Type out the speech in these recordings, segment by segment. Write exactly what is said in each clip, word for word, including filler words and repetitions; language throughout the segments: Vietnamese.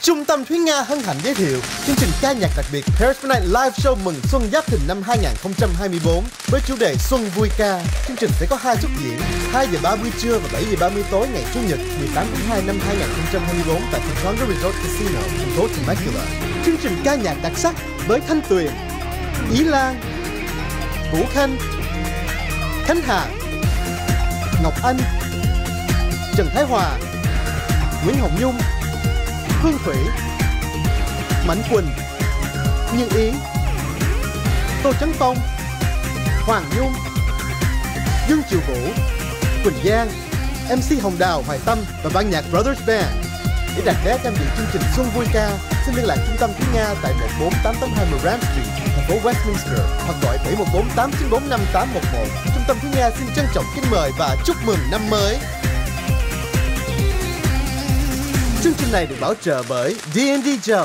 Trung tâm Thúy Nga hân hạnh giới thiệu chương trình ca nhạc đặc biệt Paris by Night Live Show mừng xuân Giáp Thìn năm hai nghìn không trăm hai mươi tư với chủ đề Xuân Vui Ca. Chương trình sẽ có hai suất diễn, hai giờ ba mươi trưa và bảy giờ ba mươi tối ngày Chủ nhật mười tám tháng hai năm hai nghìn không trăm hai mươi tư tại Congongo Resort Casino, thành phố Temecula. Chương trình ca nhạc đặc sắc với Thanh Tuyền, Ý Lan, Vũ Khanh, Khánh Hà, Ngọc Anh, Trần Thái Hòa, Nguyễn Hồng Nhung, Hương Thủy, Mạnh Quỳnh, Như Ý, Tô Trấn Phong, Hoàng Nhung, Dương Triều Vũ, Quỳnh Giang, em xê Hồng Đào, Hoài Tâm và ban nhạc Brothers Band. Để đặt vé tham dự chương trình Xuân Vui Ca, xin liên lạc Trung tâm Thúy Nga tại một bốn tám tám hai Moran Street, thành phố Westminster hoặc gọi bảy một bốn tám chín bốn năm tám một một. Trung tâm Thúy Nga xin trân trọng kính mời và chúc mừng năm mới. Chương trình này được bảo trợ bởi đê and đê Gel.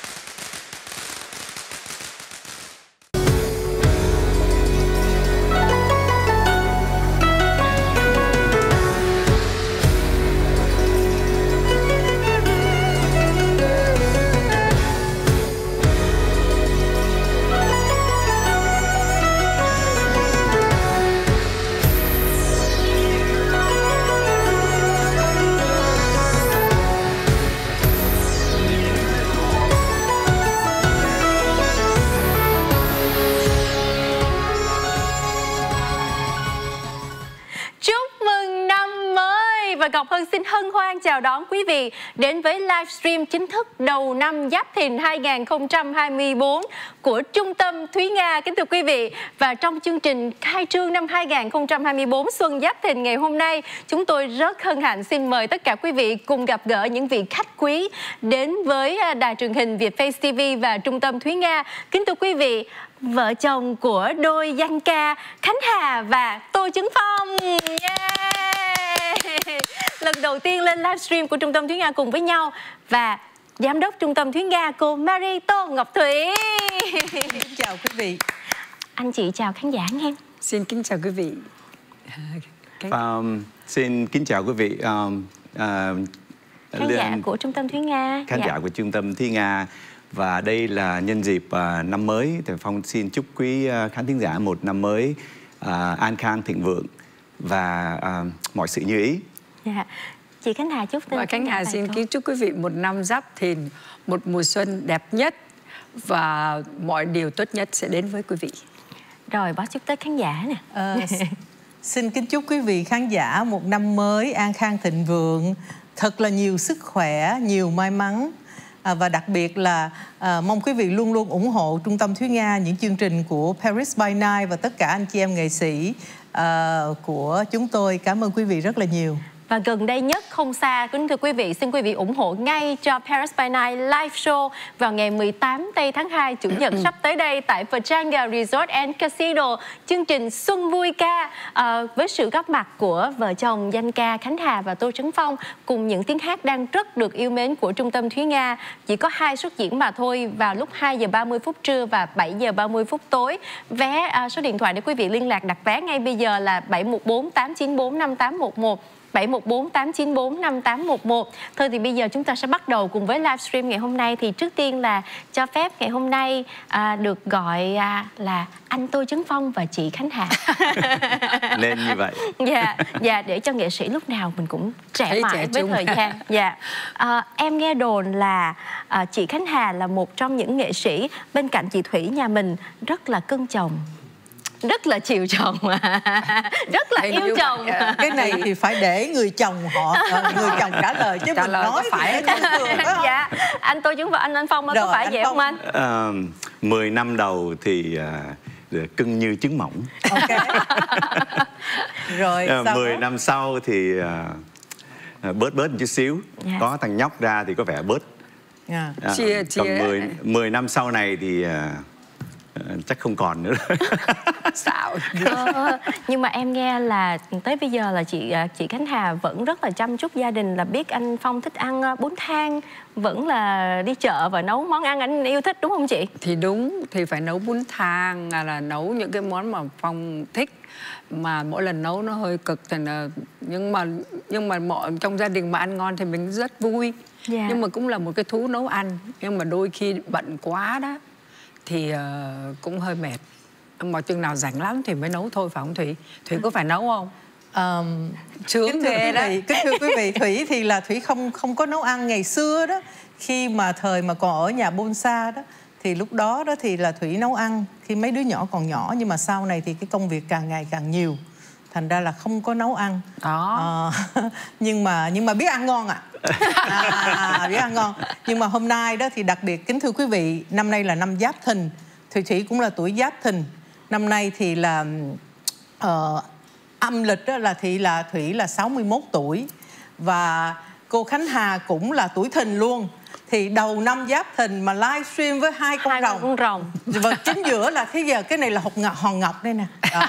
Ngọc Hân xin hân hoan chào đón quý vị đến với livestream chính thức đầu năm Giáp Thìn hai nghìn không trăm hai mươi tư của Trung tâm Thúy Nga. Kính thưa quý vị, và trong chương trình khai trương năm hai nghìn không trăm hai mươi tư Xuân Giáp Thìn ngày hôm nay, chúng tôi rất hân hạnh xin mời tất cả quý vị cùng gặp gỡ những vị khách quý đến với đài truyền hình Vietface ti vi và Trung tâm Thúy Nga. Kính thưa quý vị, vợ chồng của đôi danh ca Khánh Hà và Tô Trấn Phong. Yeah! Lần đầu tiên lên livestream của Trung tâm Thúy Nga cùng với nhau, và Giám đốc Trung tâm Thúy Nga cô Marie Tô Ngọc Thủy. Xin chào quý vị. Anh chị chào khán giả nghe. Xin kính chào quý vị. Um, xin kính chào quý vị. Um, uh, khán giả của Trung tâm Thúy Nga. Khán dạ. giả của Trung tâm Thúy Nga. Và đây là nhân dịp uh, năm mới, thì Phong xin chúc quý uh, khán thính giả một năm mới uh, an khang thịnh vượng và uh, mọi sự như ý. Dạ. Chị Khánh Hà chúc và Khánh Hà xin kính chúc quý vị một năm Giáp Thìn, một mùa xuân đẹp nhất và mọi điều tốt nhất sẽ đến với quý vị. Rồi báo chúc tới khán giả nè. À, xin kính chúc quý vị khán giả một năm mới an khang thịnh vượng, thật là nhiều sức khỏe, nhiều may mắn. À, và đặc biệt là à, mong quý vị luôn luôn ủng hộ Trung tâm Thúy Nga, những chương trình của Paris by Night và tất cả anh chị em nghệ sĩ à, của chúng tôi. Cảm ơn quý vị rất là nhiều. Và gần đây nhất không xa, kính thưa quý vị, xin quý vị ủng hộ ngay cho Paris by Night Live Show vào ngày mười tám tây tháng hai, Chủ nhật sắp tới đây tại Pechanga Resort and Casino, chương trình Xuân Vui Ca à, với sự góp mặt của vợ chồng danh ca Khánh Hà và Tô Trấn Phong cùng những tiếng hát đang rất được yêu mến của Trung tâm Thúy Nga. Chỉ có hai suất diễn mà thôi, vào lúc hai giờ ba mươi phút trưa và bảy giờ ba mươi phút tối. Vé à, số điện thoại để quý vị liên lạc đặt vé ngay bây giờ là bảy một bốn tám chín bốn năm tám một một. bảy một bốn tám chín bốn năm tám một một. Thôi thì bây giờ chúng ta sẽ bắt đầu cùng với livestream ngày hôm nay. Thì trước tiên là cho phép ngày hôm nay à, được gọi à, là anh Tô Trấn Phong và chị Khánh Hà. Nên như vậy. Dạ, dạ, để cho nghệ sĩ lúc nào mình cũng trẻ Thấy mãi trẻ với trung. thời gian. Dạ. À, em nghe đồn là à, chị Khánh Hà là một trong những nghệ sĩ bên cạnh chị Thủy nhà mình rất là cưng chồng, rất là chiều chồng, rất là yêu chồng. Cái này thì phải để người chồng họ, người chồng trả lời chứ trả mình lời nói có phải Dạ, anh Tô Trấn và anh anh Phong có phải vậy không anh? Uh, mười năm đầu thì uh, cưng như trứng mỏng. Ok. Rồi uh, sau mười đó? năm sau thì uh, bớt bớt một chút xíu. Dạ. Có thằng nhóc ra thì có vẻ bớt. Yeah. Uh, Chia- còn chia- mười, mười năm sau này thì uh, chắc không còn nữa. Xạo. Ờ, nhưng mà em nghe là tới bây giờ là chị chị Khánh Hà vẫn rất là chăm chút gia đình, là biết anh Phong thích ăn bún thang, vẫn là đi chợ và nấu món ăn anh yêu thích đúng không chị? Thì đúng, thì phải nấu bún thang, là nấu những cái món mà Phong thích, mà mỗi lần nấu nó hơi cực thì là, nhưng mà nhưng mà mọi trong gia đình mà ăn ngon thì mình rất vui. Dạ. Nhưng mà cũng là một cái thú nấu ăn, nhưng mà đôi khi bận quá đó thì uh, cũng hơi mệt. Mà chừng nào rảnh lắm thì mới nấu thôi, phải không Thủy? Thủy có phải nấu không? Um, Sướng kính thưa ghê quý đó. vị, kính thưa quý vị, Thủy thì là Thủy không không có nấu ăn. Ngày xưa đó, khi mà thời mà còn ở nhà Bonsa đó, thì lúc đó đó thì là Thủy nấu ăn khi mấy đứa nhỏ còn nhỏ, nhưng mà sau này thì cái công việc càng ngày càng nhiều, thành ra là không có nấu ăn. Đó. À, nhưng mà nhưng mà biết ăn ngon ạ. À. À, biết ăn ngon. Nhưng mà hôm nay đó thì đặc biệt kính thưa quý vị, năm nay là năm Giáp Thìn, Thủy Thủy cũng là tuổi Giáp Thìn. Năm nay thì là uh, âm lịch đó là thì là Thủy là sáu mươi mốt tuổi, và cô Khánh Hà cũng là tuổi Thìn luôn. Thì đầu năm Giáp Thìn mà livestream với hai con hai rồng, con rồng. và chính giữa là thế giờ cái này là hột ngọc, hòn ngọc đây nè. À,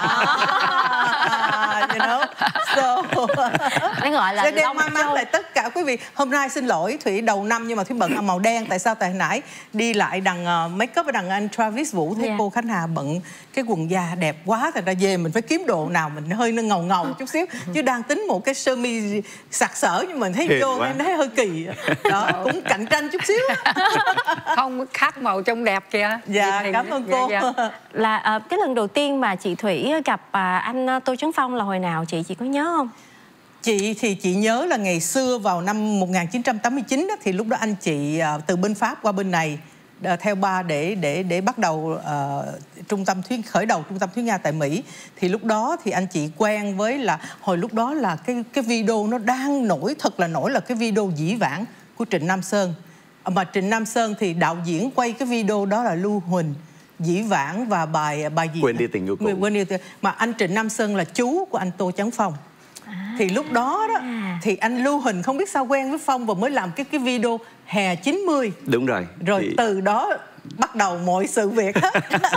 you know? So, Nó gọi là sẽ đem Long may mắn Châu. lại tất cả quý vị. Hôm nay xin lỗi Thủy đầu năm nhưng mà Thủy bận màu đen. Tại sao? Tại hồi nãy đi lại đằng uh, make up với đằng anh Travis Vũ, thấy Yeah. cô Khánh Hà bận cái quần da đẹp quá, thành ra về mình phải kiếm đồ nào mình hơi nó ngầu ngầu chút xíu, chứ đang tính một cái sơ mi sặc sỡ nhưng mình thấy Hiền vô quá. em thấy hơi kỳ đó, cũng cạnh tranh chút xíu. Không, khác màu trông đẹp kìa. Dạ, Nhìn cảm hình- ơn dạ, cô. dạ. Là à, cái lần đầu tiên mà chị Thủy gặp à, anh Tô Trấn Phong là hồi nào chị? Chị có nhớ không? Chị thì chị nhớ là ngày xưa vào năm một nghìn chín trăm tám mươi chín đó, thì lúc đó anh chị uh, từ bên Pháp qua bên này uh, theo ba để để để bắt đầu uh, trung tâm thuyết khởi đầu trung tâm thuyết Nga tại Mỹ. Thì lúc đó thì anh chị quen với là hồi lúc đó là cái cái video nó đang nổi, thật là nổi, là cái video Dĩ Vãng của Trịnh Nam Sơn. Mà Trịnh Nam Sơn thì đạo diễn quay cái video đó là Lưu Huỳnh, Dĩ Vãng và bài bài gì? Quên đi tình yêu cũ. Quên đi tình... Mà anh Trịnh Nam Sơn là chú của anh Tô Trấn Phong. À. Thì lúc đó đó thì anh Lưu Huỳnh không biết sao quen với Phong và mới làm cái cái video Hè chín mươi. Đúng rồi. Rồi thì... từ đó bắt đầu mọi sự việc hết.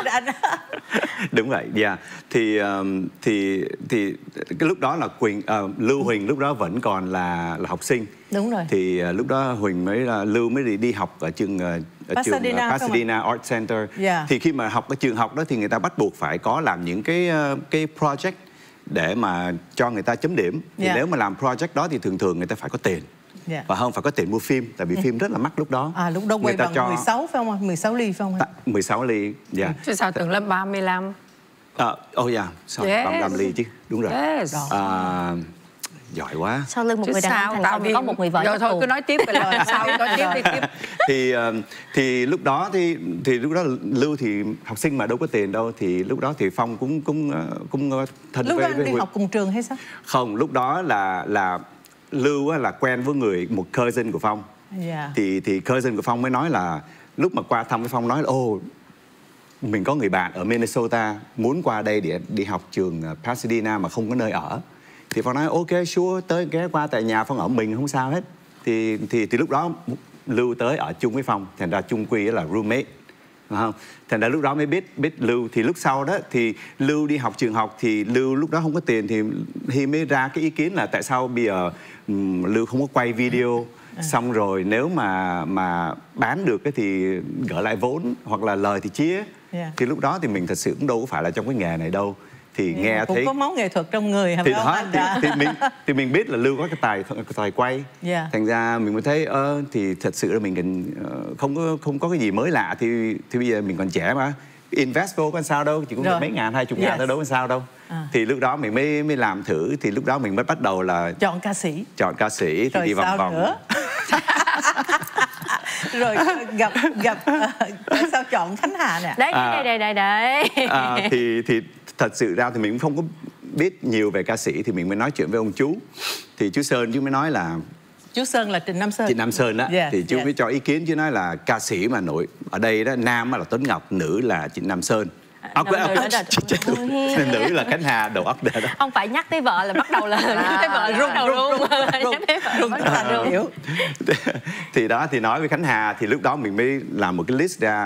Đúng vậy, dạ. Yeah. Thì um, thì thì cái lúc đó là Quỳnh uh, Lưu Huỳnh lúc đó vẫn còn là là học sinh. Đúng rồi. Thì uh, lúc đó Huỳnh mới là Lưu mới đi đi học ở trường uh, ở Pasadena, trường uh, Pasadena Art Center. Yeah. Thì khi mà học ở trường học đó thì người ta bắt buộc phải có làm những cái uh, cái project để mà cho người ta chấm điểm. Thì Yeah. nếu mà làm project đó thì thường thường người ta phải có tiền. Yeah. Và không phải có tiền mua phim, tại vì phim rất là mắc lúc đó. À, lúc đó quay Người ta bằng cho... mười sáu phải không ạ? mười sáu ly phải không ạ? mười sáu ly, dạ. Chứ sao tưởng là ba mươi lăm. À, oh yeah, sao Yes. ba mươi lăm ly chứ, đúng rồi. Yes. À, giỏi quá. Sau lưng một Chứ người đàn sao? ông thành Tao công đi- có một người vợ Rồi trong thôi tù. cứ nói tiếp rồi là sao nói tiếp đi tiếp. thì ờ, thì lúc đó thì thì lúc đó Lưu thì học sinh mà đâu có tiền đâu, thì lúc đó thì Phong cũng cũng ờ, cũng ờ, thân Lúc đó với, anh với đi Huỳnh. học cùng trường hay sao? Không, lúc đó là là Lưu á, là quen với người một cousin của Phong. Dạ. Thì thì cousin của Phong mới nói là lúc mà qua thăm với Phong nói là ô, mình có người bạn ở Minnesota muốn qua đây để đi học trường Pasadena mà không có nơi ở. Thì Phong nói ok sure, tới ghé qua tại nhà Phong ở mình không sao hết. Thì thì thì lúc đó Lưu tới ở chung với Phong, thành ra chung quy là roommate. Đúng không? Thành ra lúc đó mới biết biết Lưu. Thì lúc sau đó thì Lưu đi học trường học thì Lưu lúc đó không có tiền, thì Hi mới ra cái ý kiến là tại sao bây giờ um, Lưu không có quay video, xong rồi nếu mà mà bán được thì gỡ lại vốn hoặc là lời thì chia. Yeah. Thì lúc đó thì mình thật sự cũng đâu có phải là trong cái nghề này đâu, thì Yeah, nghe cũng thấy có máu nghệ thuật trong người thì phải không đó anh? thì, Dạ. thì mình thì mình biết là Lưu có cái tài cái tài quay. Yeah. Thành ra mình mới thấy ơ thì thật sự là mình cần uh, không có không có cái gì mới lạ, thì thì bây giờ mình còn trẻ mà invest vô có sao đâu, chỉ cũng Rồi. mấy ngàn hai chục ngàn Yes. thôi đâu có sao đâu. À. Thì lúc đó mình mới mới làm thử, thì lúc đó mình mới bắt đầu là Chọn ca sĩ. chọn ca sĩ thì Rồi đi vòng sao vòng. nữa? Rồi gặp gặp uh, sao chọn Khánh Hà nè? Đấy, À. đây, đây, đây, đây. À, thì thì thật sự ra thì mình cũng không có biết nhiều về ca sĩ, thì mình mới nói chuyện với ông chú. Thì chú Sơn chú mới nói là Chú Sơn là Trịnh Nam Sơn. chị Nam Sơn đó, Yeah, thì chú yeah. mới cho ý kiến, chứ nói là ca sĩ mà nổi ở đây đó, nam là Tuấn Ngọc, nữ là chị Nam Sơn. À, nữ- nữ là- nữ là Khánh Hà, đầu óc đó. Không phải nhắc tới vợ là bắt đầu là nhắc tới vợ là run, bắt đầu run, run. run, Nhắc tới vợ run, bắt đầu run, run. hiểu. Thì đó thì nói với Khánh Hà, thì lúc đó mình mới làm một cái list ra.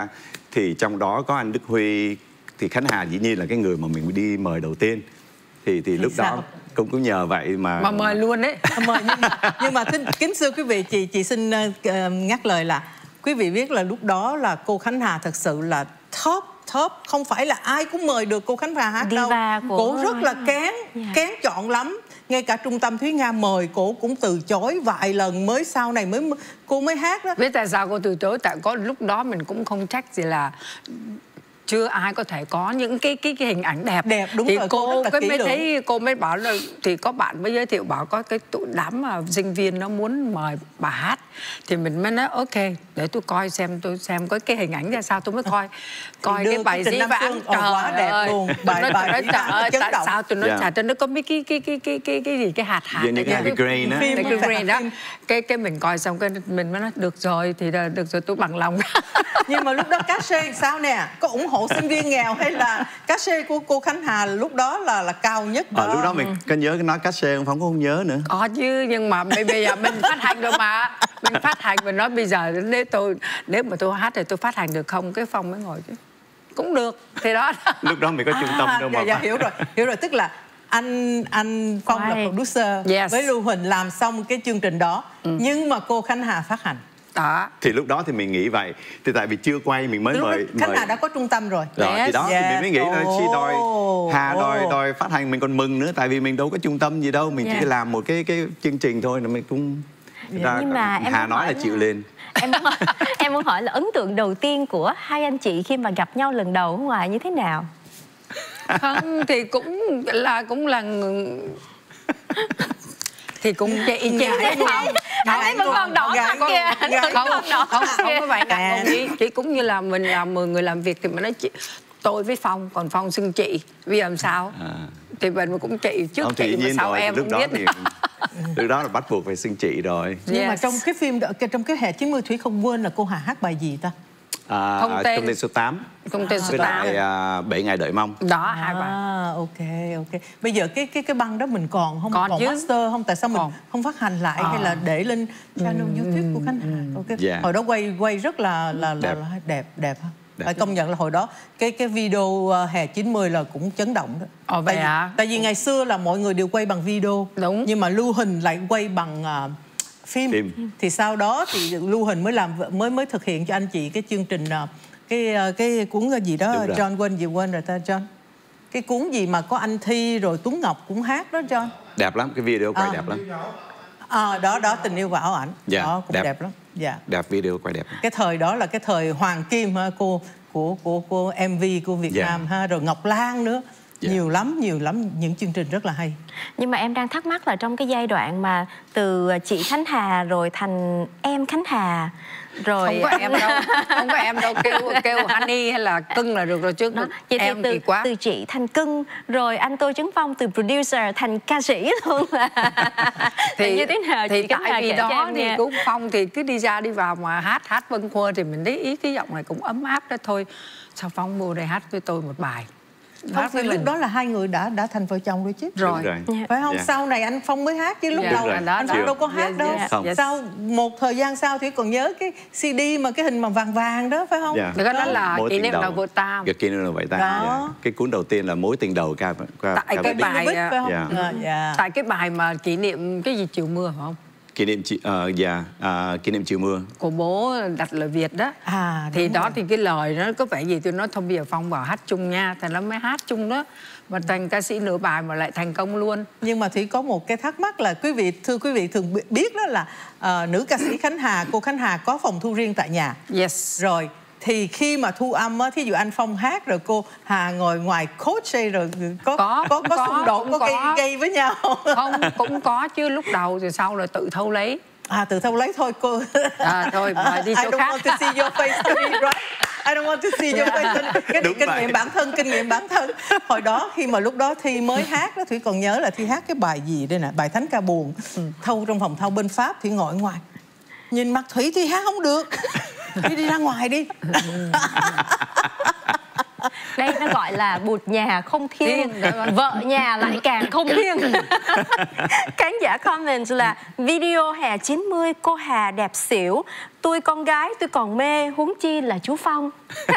Thì trong đó có anh Đức Huy, thì Khánh Hà dĩ nhiên là cái người mà mình đi mời đầu tiên. Thì thì, thì lúc sao? đó cũng cũng nhờ vậy mà mà mời luôn đấy. Mời nhưng mà, nhưng mà thính, kính thưa quý vị, chị chị xin uh, ngắt lời là quý vị biết là lúc đó là cô Khánh Hà thật sự là top top, không phải là ai cũng mời được cô Khánh Hà hát Diva đâu. của... Cô rất là kén, yeah. kén chọn lắm. Ngay cả Trung tâm Thúy Nga mời cô cũng từ chối vài lần, mới sau này mới cô mới hát đó. Biết tại sao cô từ chối? Tại có lúc đó mình cũng không trách gì là chưa ai có thể có những cái cái, cái hình ảnh đẹp đẹp đúng thì rồi, cô, cô cái mới thấy cô mới bảo là thì có bạn mới giới thiệu bảo có cái tụi đám mà sinh viên nó muốn mời bà hát, thì mình mới nói ok để tôi coi xem tôi xem có cái hình ảnh ra sao tôi mới coi coi cái bài Dĩ Vãng. Trời quá đẹp ơi. luôn. Bài nói, bài trời ơi tại động. Sao tôi nói yeah. chả cho nó có mấy cái cái cái cái cái cái gì cái hạt hạt cái, cái, cái grain đó, cái, cái grain đó. Cái cái mình coi xong cái mình mới nói được rồi thì là được rồi tôi bằng lòng. Nhưng mà lúc đó cát xê sao nè, có ủng hộ sinh viên nghèo hay là cát xê của cô Khánh Hà lúc đó là là cao nhất đó? Ờ, lúc đó mình có nhớ cái nói cát xê không? Không có không nhớ nữa. Có chứ, nhưng mà bây giờ mình phát hành rồi mà mình phát hành mình nói bây giờ nếu tôi nếu mà tôi hát thì tôi phát hành được không? Cái Phong mới ngồi chứ cũng được thì đó. Lúc đó mình có trung tâm à, đâu dạ, mà dạ, hiểu rồi hiểu rồi tức là anh anh Phong Quay. là producer yes. với Lưu Huỳnh làm xong cái chương trình đó, ừ. nhưng mà cô Khánh Hà phát hành. Đó. Thì lúc đó thì mình nghĩ vậy. Thì tại vì chưa quay mình mới lúc mời Khánh mời... Hà đã có trung tâm rồi. Rồi yes. thì đó yes. thì mình mới nghĩ là chi đòi Hà oh. đòi đòi phát hành mình còn mừng nữa, tại vì mình đâu có trung tâm gì đâu, mình yeah. chỉ làm một cái cái chương trình thôi là mình cũng yeah. ra, nhưng mà em Hà nói là chịu lên. Em muốn, em muốn hỏi là ấn tượng đầu tiên của hai anh chị khi mà gặp nhau lần đầu ở ngoài như thế nào? Không thì cũng là cũng là thì cũng chị chị thấy không anh ấy vẫn còn đỏ mặt kìa, không không không có vậy nè, chị cũng như là mình là mười người làm việc thì mình nói chị tôi với Phong, còn Phong xưng chị bây giờ làm sao à. Thì mình cũng chị trước không, chị mà sau rồi, em lúc không đó biết thì, lúc đó là bắt buộc phải xưng chị rồi. Nhưng yes. mà trong cái phim trong cái hè chín mươi Thủy không quên là cô Hà hát bài gì ta? À, không tên công ty số tám, công ty số tám với lại bảy ngày đợi mong đó à, hai bài. Ok ok. Bây giờ cái cái cái băng đó mình còn không? Còn, còn chứ. master không? Tại sao còn. mình không phát hành lại à. hay là để lên channel ừ. YouTube của Khánh Hà? Ok. Yeah. Hồi đó quay quay rất là là là đẹp là, là đẹp đẹp ha. Phải công nhận là hồi đó cái cái video hè chín mươi là cũng chấn động đó. Ồ, tại, vì, à? tại vì ngày xưa là mọi người đều quay bằng video. Đúng. Nhưng mà Lưu Huỳnh lại quay bằng uh, phim. phim. Thì sau đó thì Lưu Huỳnh mới làm mới mới thực hiện cho anh chị cái chương trình uh, cái cái cuốn gì đó John quên gì quên rồi ta John. Cái cuốn gì mà có anh Thi rồi Tuấn Ngọc cũng hát đó John. Đẹp lắm, cái video quay à. đẹp lắm. À, đó đó Tình Yêu và Ảo Ảnh. Dạ, đó cũng đẹp, đẹp lắm. Dạ. Đẹp, video quay đẹp. Cái thời đó là cái thời hoàng kim ha, cô của của của em vê của Việt yeah. Nam ha, rồi Ngọc Lan nữa. Yeah. Nhiều lắm, nhiều lắm những chương trình rất là hay. Nhưng mà em đang thắc mắc là trong cái giai đoạn mà từ chị Khánh Hà rồi thành em Khánh Hà rồi không có em đâu, không có em đâu, kêu kêu Honey hay là Cưng là được rồi chứ. Đó, vậy em thì từ, thì quá. từ chị thành Cưng rồi anh Tô Trấn Phong từ producer thành ca sĩ luôn là thì như thế nào thì chị tại vì đó thì cũng Phong thì cứ đi ra đi vào mà hát hát Vân Khua thì mình thấy ý cái giọng này cũng ấm áp đó thôi, sao Phong mua đây hát với tôi một bài. Không, thì lúc đó là hai người đã đã thành vợ chồng rồi chứ. Rồi. rồi. Phải không? Yeah. Sau này anh Phong mới hát chứ lúc yeah. đầu rồi. anh Phong đâu có hát yeah. đâu. Yeah. Yeah. Sau một thời gian sau thì còn nhớ cái xê đê mà cái hình mà vàng vàng đó phải không? Yeah. Đó, đó là Mối Kỷ niệm đầu của ta. Kỷ niệm đầu của ta. Yeah. Cái cuốn đầu tiên là Mối tình đầu ca. ca tại ca cái bài phải không? Yeah. Yeah. Yeah. Tại cái bài mà kỷ niệm cái gì chiều mưa phải không? Kỷ niệm uh, yeah, uh, kỷ niệm chiều mưa của bố đặt lời Việt đó. À, thì đó rồi. thì cái lời nó có vẻ gì tôi nói thôi bây giờ Phong vào hát chung nha, thì nó mới hát chung đó mà thành ca sĩ nửa bài mà lại thành công luôn. Nhưng mà Thủy có một cái thắc mắc là quý vị thưa quý vị thường biết đó là uh, nữ ca sĩ Khánh Hà, cô Khánh Hà có phòng thu riêng tại nhà. Yes. Rồi thì khi mà thu âm á, thí dụ anh Phong hát rồi cô Hà ngồi ngoài coach rồi có có có, có xung đột có, có gây, gây với nhau không? Cũng có chứ, lúc đầu thì sau rồi tự thâu lấy. À, tự thâu lấy thôi cô. À thôi mời đi chỗ I don't khác. want to see your face, right? I don't want to see your face. Cái Đúng kinh vậy. nghiệm bản thân, kinh nghiệm bản thân. Hồi đó khi mà lúc đó Thi mới hát đó, Thủy còn nhớ là Thi hát cái bài gì đây nè, bài Thánh Ca Buồn. Ừ. Thâu trong phòng thâu bên Pháp, Thủy ngồi ở ngoài. Nhìn mặt Thủy Thi hát không được. Thi đi ra ngoài đi. Đây nó gọi là bụt nhà không thiên, vợ nhà lại càng không thiên. Khán giả comment là video hè chín mươi cô Hà đẹp xỉu, tôi con gái tôi còn mê, huống chi là chú Phong.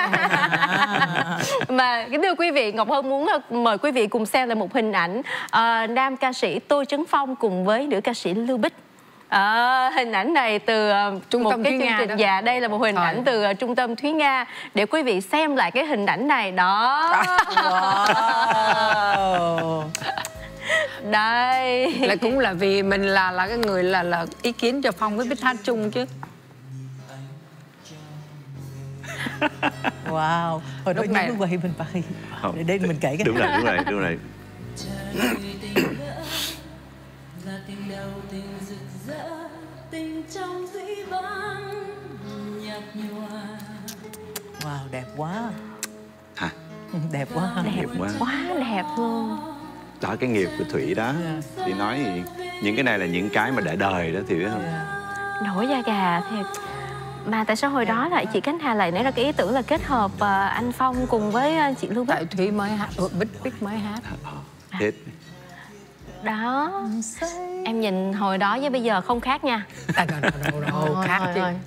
Mà kính thưa quý vị, Ngọc Hân muốn mời quý vị cùng xem là một hình ảnh uh, nam ca sĩ Tô Trấn Phong cùng với nữ ca sĩ Lưu Bích. À, hình ảnh này từ uh, Trung một tâm cái Thúy chương Nga trình, đó. dạ đây là một hình Rồi. ảnh từ uh, Trung tâm Thúy Nga để quý vị xem lại cái hình ảnh này đó. Wow. Đây Là cũng là vì mình là là cái người là là ý kiến cho Phong với Bích hát chung chứ. Wow. Hồi đó Lúc này- nhớ quay bên Paris. Không. Để đây mình kể cái Đúng rồi, đúng rồi, đúng rồi. là tình đầu tình rực rỡ, tình trong dĩ vãng nhạt nhòa. Wow, đẹp quá. Hả? Đẹp quá. đẹp Đẹp quá. quá đẹp luôn. Đó, cái nghiệp của Thủy đó. Thì nói thì những cái này là những cái mà để đời đó thì biết không? Nổi da gà thiệt. Mà tại sao hồi đó lại chị Cánh Hà lại nảy ra cái ý tưởng là kết hợp uh, anh Phong cùng với uh, chị Lưu Bích? Tại Thúy mới hát, ừ, Bích Bích mới hát. Hết. Đó. Em nhìn hồi đó với bây giờ không khác nha. À, đâu, đâu, đâu, đâu, Thôi, khác thôi, chứ. thôi.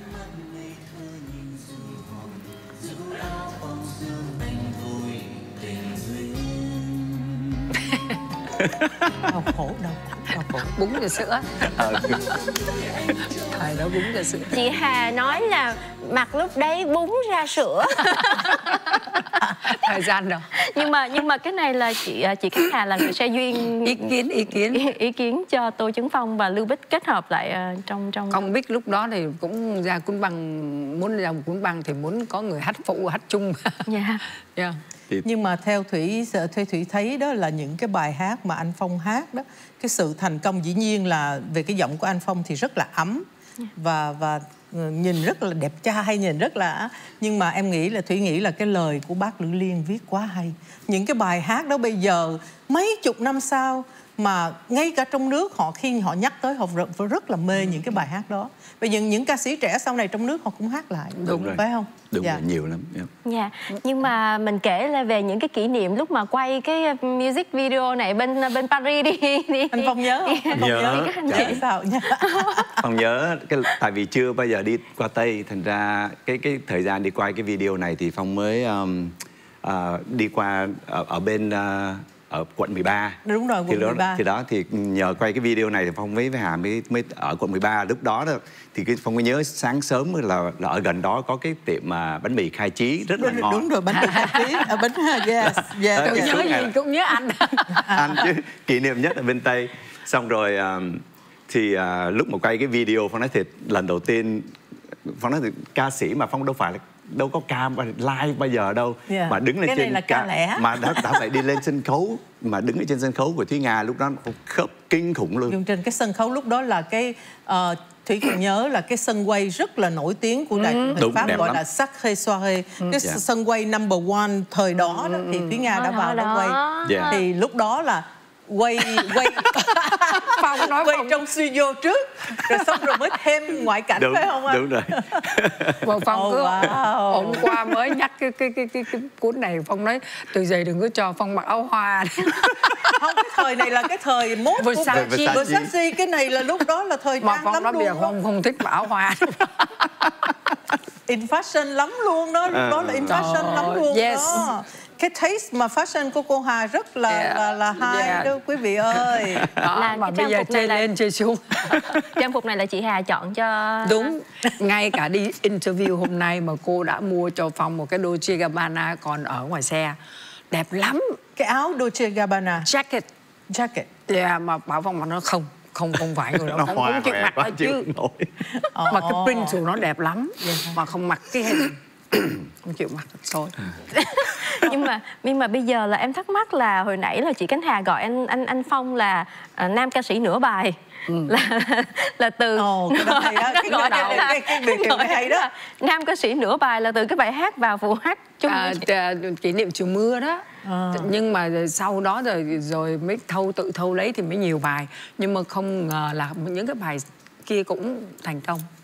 Đau khổ, đau khổ, đau khổ. Bún và sữa. Thời đó bún và sữa. Chị Hà nói là mặt lúc đấy bún ra sữa. Thời gian đâu. nhưng mà nhưng mà cái này là chị chị Cánh Hà là người sẽ duyên Ý kiến, ý kiến. ý, ý kiến cho Tô Trấn Phong và Lưu Bích kết hợp lại uh, trong trong Không biết lúc đó thì cũng ra cuốn băng, muốn ra một cuốn băng thì muốn có người hát phụ, hát chung. Dạ. Yeah. Nhưng mà theo Thủy theo Thủy thấy đó là những cái bài hát mà anh Phong hát đó, cái sự thành công dĩ nhiên là về cái giọng của anh Phong thì rất là ấm và và nhìn rất là đẹp trai, nhìn rất là, nhưng mà em nghĩ là Thủy nghĩ là cái lời của bác Lữ Liên viết quá hay. Những cái bài hát đó bây giờ mấy chục năm sau mà ngay cả trong nước họ khi họ nhắc tới họ rất, rất là mê những cái bài hát đó. Bây giờ những ca sĩ trẻ sau này trong nước họ cũng hát lại, Đúng rồi. phải không? Đúng Dạ. rồi, nhiều lắm. Yeah. Dạ, nhưng mà mình kể là về những cái kỷ niệm lúc mà quay cái music video này bên bên Paris đi. đi Anh Phong nhớ không? Anh Phong Nhớ. nhớ. Cái anh Trời. Chị sao nhớ? Không nhớ cái tại vì chưa bao giờ đi qua Tây, thành ra cái cái thời gian đi quay cái video này thì Phong mới um, uh, đi qua ở, ở bên uh, ở quận mười ba. Đúng rồi, quận thì đó, mười ba. thì đó thì nhờ quay cái video này thì Phong với với Hà mới mới ở quận mười ba. Lúc đó đó thì cái Phong mới nhớ sáng sớm là, là ở gần đó có cái tiệm mà bánh mì Khai Chí rất là Đúng, ngon. đúng rồi, bánh mì Khai Chí, à, bánh yes, yes, Ờ, Tôi cái yes. nhớ suốt ngày gì là- cũng nhớ anh. Anh chứ kỷ niệm nhất ở bên Tây. Xong rồi um, thì uh, lúc mà quay cái video Phong nói thiệt, lần đầu tiên Phong nói thiệt, ca sĩ mà Phong đâu phải là đâu có ca live bao giờ đâu. Yeah. Mà đứng lên Cái này trên là ca lẻ. mà đã, đã phải đi lên sân khấu, mà đứng ở trên sân khấu của Thúy Nga lúc đó khớp kinh khủng luôn. Nhưng trên cái sân khấu lúc đó là cái uh, Thủy còn nhớ là cái sân quay rất là nổi tiếng của đài truyền hình Đúng, Pháp đẹp gọi lắm. là Sacré Soirée. Cái Dạ. sân quay number one thời đó, đó thì Thúy Nga đã Đó, vào đó đó. quay. Dạ. Thì lúc đó là quay quay Phong nói quay Phong, trong studio trước, rồi xong rồi mới thêm ngoại cảnh, Đúng, phải không anh? đúng rồi. Mà Phong Oh, cứ wow. hôm qua mới nhắc cái cái cái cái, cái cuốn này, Phong nói từ giờ đừng có cho Phong mặc áo hoa. Không, cái thời này là cái thời mốt của Versace. Versace. Versace, cái này là lúc đó là thời Mà trang Phong lắm nói bây giờ luôn đó. Phong không thích mặc áo hoa. In fashion lắm luôn đó, lúc đó là in fashion Trời lắm ơi, luôn yes. đó. Cái taste mà fashion của cô Hà rất là Yeah, là là hay yeah. đó quý vị ơi. Đó, Là mà cái bây trang giờ phục này chơi là- lên chơi xuống. Trang phục này là chị Hà chọn cho. Đúng, ngay cả đi interview hôm nay mà cô đã mua cho Phong một cái Dolce Gabbana còn ở ngoài xe. Đẹp lắm, Cái áo Dolce Gabbana jacket. jacket. Yeah, mà bảo Phong mà nó không, không không phải người đó, Nó không, hoa không chịu hoẹ mặc quá đâu chịu chứ. nổi. Mà cái print của nó đẹp lắm, mà không mặc cái hình. Không chịu mặc thôi. nhưng mà nhưng mà bây giờ là em thắc mắc là hồi nãy là chị Cánh Hà gọi anh anh anh Phong là à, nam ca sĩ nửa bài. là là từ Ồ, cái đó hay á, nó cái gọi đó- là cái- cái biệt hiệu gọi này hay đó. là nam ca sĩ nửa bài là từ cái bài hát vào phụ hát chung. À, t- kỷ niệm chiều mưa đó. À. Nhưng mà sau đó rồi rồi mới thâu tự thâu lấy thì mới nhiều bài, nhưng mà không ngờ là những cái bài kia cũng thành công.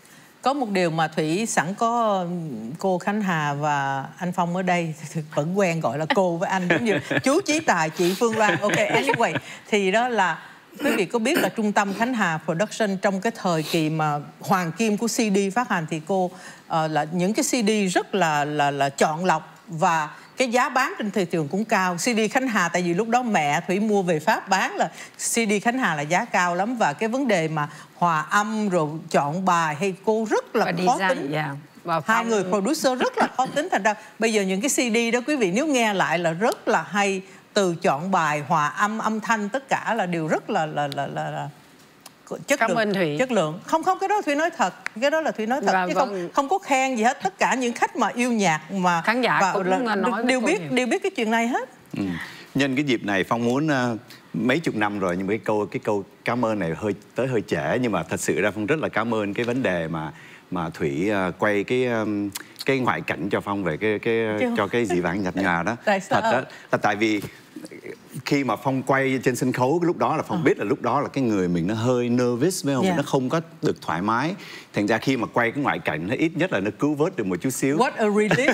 Có một điều mà Thủy sẵn có cô Khánh Hà và anh Phong ở đây thì vẫn quen gọi là cô với anh, giống như chú Chí Tài, chị Phương Loan. Ok, anyway, thì đó là quý vị có biết là trung tâm Khánh Hà Production trong cái thời kỳ mà hoàng kim của xê đê phát hành thì cô uh, là những cái xê đê rất là là là chọn lọc và cái giá bán trên thị trường cũng cao. xê đê Khánh Hà, tại vì lúc đó mẹ Thủy mua về Pháp bán là xê đê Khánh Hà là giá cao lắm, và cái vấn đề mà hòa âm rồi chọn bài hay cô rất là và khó design, tính. yeah. Và Hai phong... người producer rất là khó tính, thành ra bây giờ những cái xê đê đó quý vị nếu nghe lại là rất là hay, từ chọn bài, hòa âm, âm thanh tất cả là đều rất là là là là, là chất Cảm lượng. ơn Thủy. Chất lượng. Không không cái đó Thủy nói thật, cái đó là Thủy nói thật Và chứ vâng. không không có khen gì hết. Tất cả những khách mà yêu nhạc mà khán giả và cũng là, nói đều biết nhiều. đều biết cái chuyện này hết. Ừ. Nhân cái dịp này Phong muốn uh, mấy chục năm rồi nhưng mà cái câu cái câu cảm ơn này hơi tới hơi trễ, nhưng mà thật sự ra Phong rất là cảm ơn cái vấn đề mà mà Thủy uh, quay cái um, cái ngoại cảnh cho Phong về cái cái Chứ... cho cái dĩ vãng nhạt nhòa đó. Tại sao? Thật đó là tại vì khi mà Phong quay trên sân khấu cái lúc đó là Phong à. biết là lúc đó là cái người mình nó hơi nervous, phải không? Yeah. Nó không có được thoải mái. Thành ra khi mà quay cái ngoại cảnh nó ít nhất là nó cứu vớt được một chút xíu. What a relief.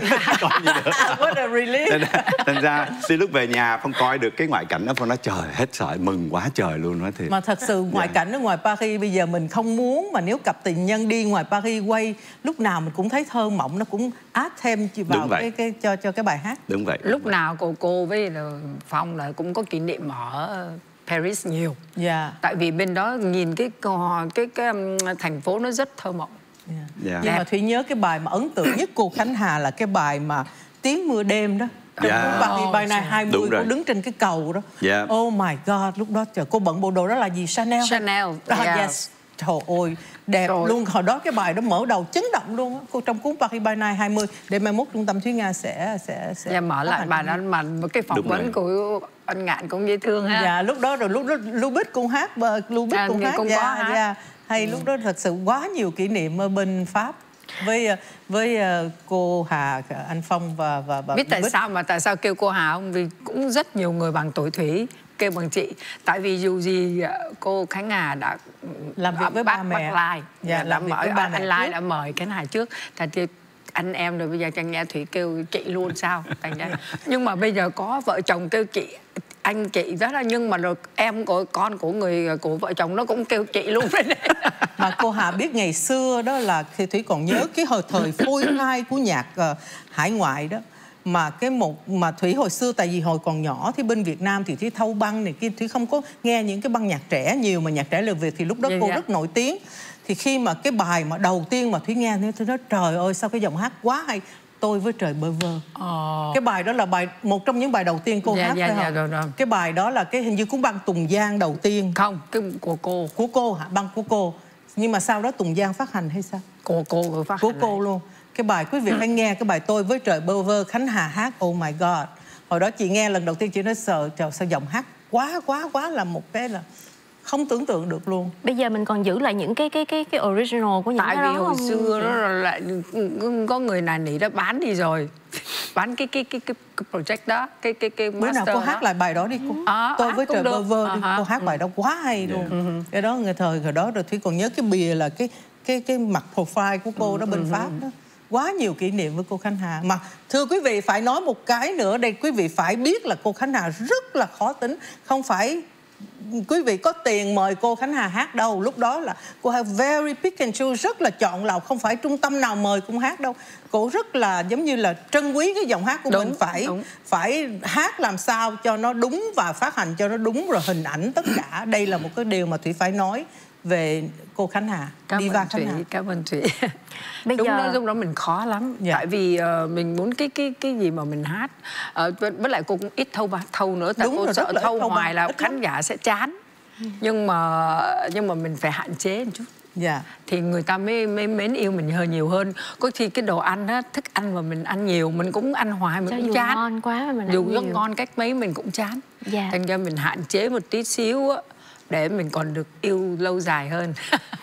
What a relief. Thành ra, thành ra khi lúc về nhà Phong coi được cái ngoại cảnh đó, Phong nói trời hết sợi, mừng quá trời luôn, nói thiệt. Mà thật sự ngoại yeah. cảnh ở ngoài Paris bây giờ mình không muốn, mà nếu cặp tình nhân đi ngoài Paris quay lúc nào mình cũng thấy thơ mộng, nó cũng át thêm vào cái, cái cho cho cái bài hát. Đúng vậy. Lúc đúng nào cô cô với Phong là cũng có kỷ niệm ở Paris nhiều. Yeah. Tại vì bên đó nhìn cái cái cái thành phố nó rất thơ mộng. Yeah. Yeah. Nhưng mà Thủy nhớ cái bài mà ấn tượng nhất cô Khánh Hà là cái bài mà Tiếng Mưa Đêm đó. Yeah. Bài, bài này hai mươi cô đứng trên cái cầu đó. Yeah. Oh my God, lúc đó trời, cô bận bộ đồ đó là gì? Chanel. Chanel. Ah, Yeah. yes. Trời ơi, đẹp Rồi. luôn. Hồi đó cái bài đó mở đầu chấn động luôn á. Cô trong cuốn Paris by Night hai mươi. Để mai mốt Trung tâm Thúy Nga sẽ sẽ sẽ Dạ, mở lại bài đó mà cái phỏng vấn của anh Ngạn cũng dễ thương ha. Dạ, lúc đó rồi lúc đó Lubitz cũng hát, Lubitz À, cũng hát. cũng dạ, có hát. dạ. Hay ừ. lúc đó thật sự quá nhiều kỷ niệm ở bên Pháp với với cô Hà, anh Phong và và bà biết tại Lubitz. sao mà tại sao kêu cô Hà không? Vì cũng rất nhiều người bằng tuổi Thủy kêu bằng chị. Tại vì dù gì cô Khánh Hà đã làm việc với bác, ba mẹ. Bác Lai, dạ, đã làm việc mời với ba anh mẹ Lai trước. đã mời Khánh Hà trước. Thật thì anh em rồi bây giờ chẳng nghe Thủy kêu chị luôn sao? Thành ra. Nhưng mà bây giờ có vợ chồng kêu chị anh chị đó là, nhưng mà rồi em của con của người của vợ chồng nó cũng kêu chị luôn đấy. Mà cô Hà biết ngày xưa đó là khi Thủy còn nhớ cái hồi thời phôi thai của nhạc uh, hải ngoại đó, mà cái một mà Thủy hồi xưa tại vì hồi còn nhỏ thì bên Việt Nam thì Thủy thâu băng này kia, Thủy không có nghe những cái băng nhạc trẻ nhiều, mà nhạc trẻ lời Việt thì lúc đó Yeah, cô yeah. rất nổi tiếng. Thì khi mà cái bài mà đầu tiên mà Thủy nghe thì Thủy nói trời ơi sao cái giọng hát quá hay, Tôi Với Trời Bơ Vơ. Oh. Cái bài đó là bài một trong những bài đầu tiên cô Dạ, hát dạ, phải dạ, không? rồi, rồi. Cái bài đó là cái hình như cuốn băng Tùng Giang đầu tiên. Không, cái của cô. Của cô hả? Băng của cô. Nhưng mà sau đó Tùng Giang phát hành hay sao? Của cô của phát Của hành cô này. luôn. Cái bài quý vị phải nghe cái bài Tôi Với Trời Bơ Vơ Khánh Hà hát. Oh my God. Hồi đó chị nghe lần đầu tiên chị nói sợ trời sao giọng hát quá quá quá là một cái là không tưởng tượng được luôn. Bây giờ mình còn giữ lại những cái cái cái cái original của những Tại cái vì đó hồi không? xưa đó là lại có người này nỉ đã bán đi rồi. Bán cái cái cái cái, cái project đó, cái cái cái Bữa master nào cô đó. hát lại bài đó đi cô. À, Tôi hát Với cũng Trời được. Bơ Vơ đi. À, Cô hát bài đó quá hay luôn. Yeah. Cái đó người thời hồi đó rồi Thủy còn nhớ cái bìa là cái cái cái mặt profile của cô đó bên Pháp đó. Quá nhiều kỷ niệm với cô Khánh Hà. Mà thưa quý vị, phải nói một cái nữa đây, quý vị phải biết là cô Khánh Hà rất là khó tính. Không phải quý vị có tiền mời cô Khánh Hà hát đâu. Lúc đó là cô have very pick and choose, rất là chọn lọc. Không phải trung tâm nào mời cũng hát đâu. Cô rất là giống như là trân quý cái giọng hát của Đúng, mình. Phải đúng. phải hát làm sao cho nó đúng và phát hành cho nó đúng, rồi hình ảnh tất cả. Đây là một cái điều mà Thủy phải nói về cô Khánh Hà. Cảm Diva ơn Thủy, Khánh Hà. cảm ơn Thủy. Bây Đúng giờ- đó, lúc đó mình khó lắm. Dạ. Tại vì uh, mình muốn cái cái cái gì mà mình hát. Uh, với với lại cô cũng ít thâu ba thâu nữa. Tại Đúng cô rồi, sợ rất là ít thâu thâu hoài ba, là ít khán lắm. giả sẽ chán. Nhưng mà nhưng mà mình phải hạn chế một chút. Dạ. Thì người ta mới, mới mến yêu mình hơi nhiều hơn. Có khi cái đồ ăn á, thức ăn mà mình ăn nhiều, mình cũng ăn hoài, mình Cho cũng dù chán. ngon quá mà mình ăn Dù nhiều. rất ngon cách mấy mình cũng chán. Dạ. Thành ra mình hạn chế một tí xíu á, để mình còn được yêu lâu dài hơn.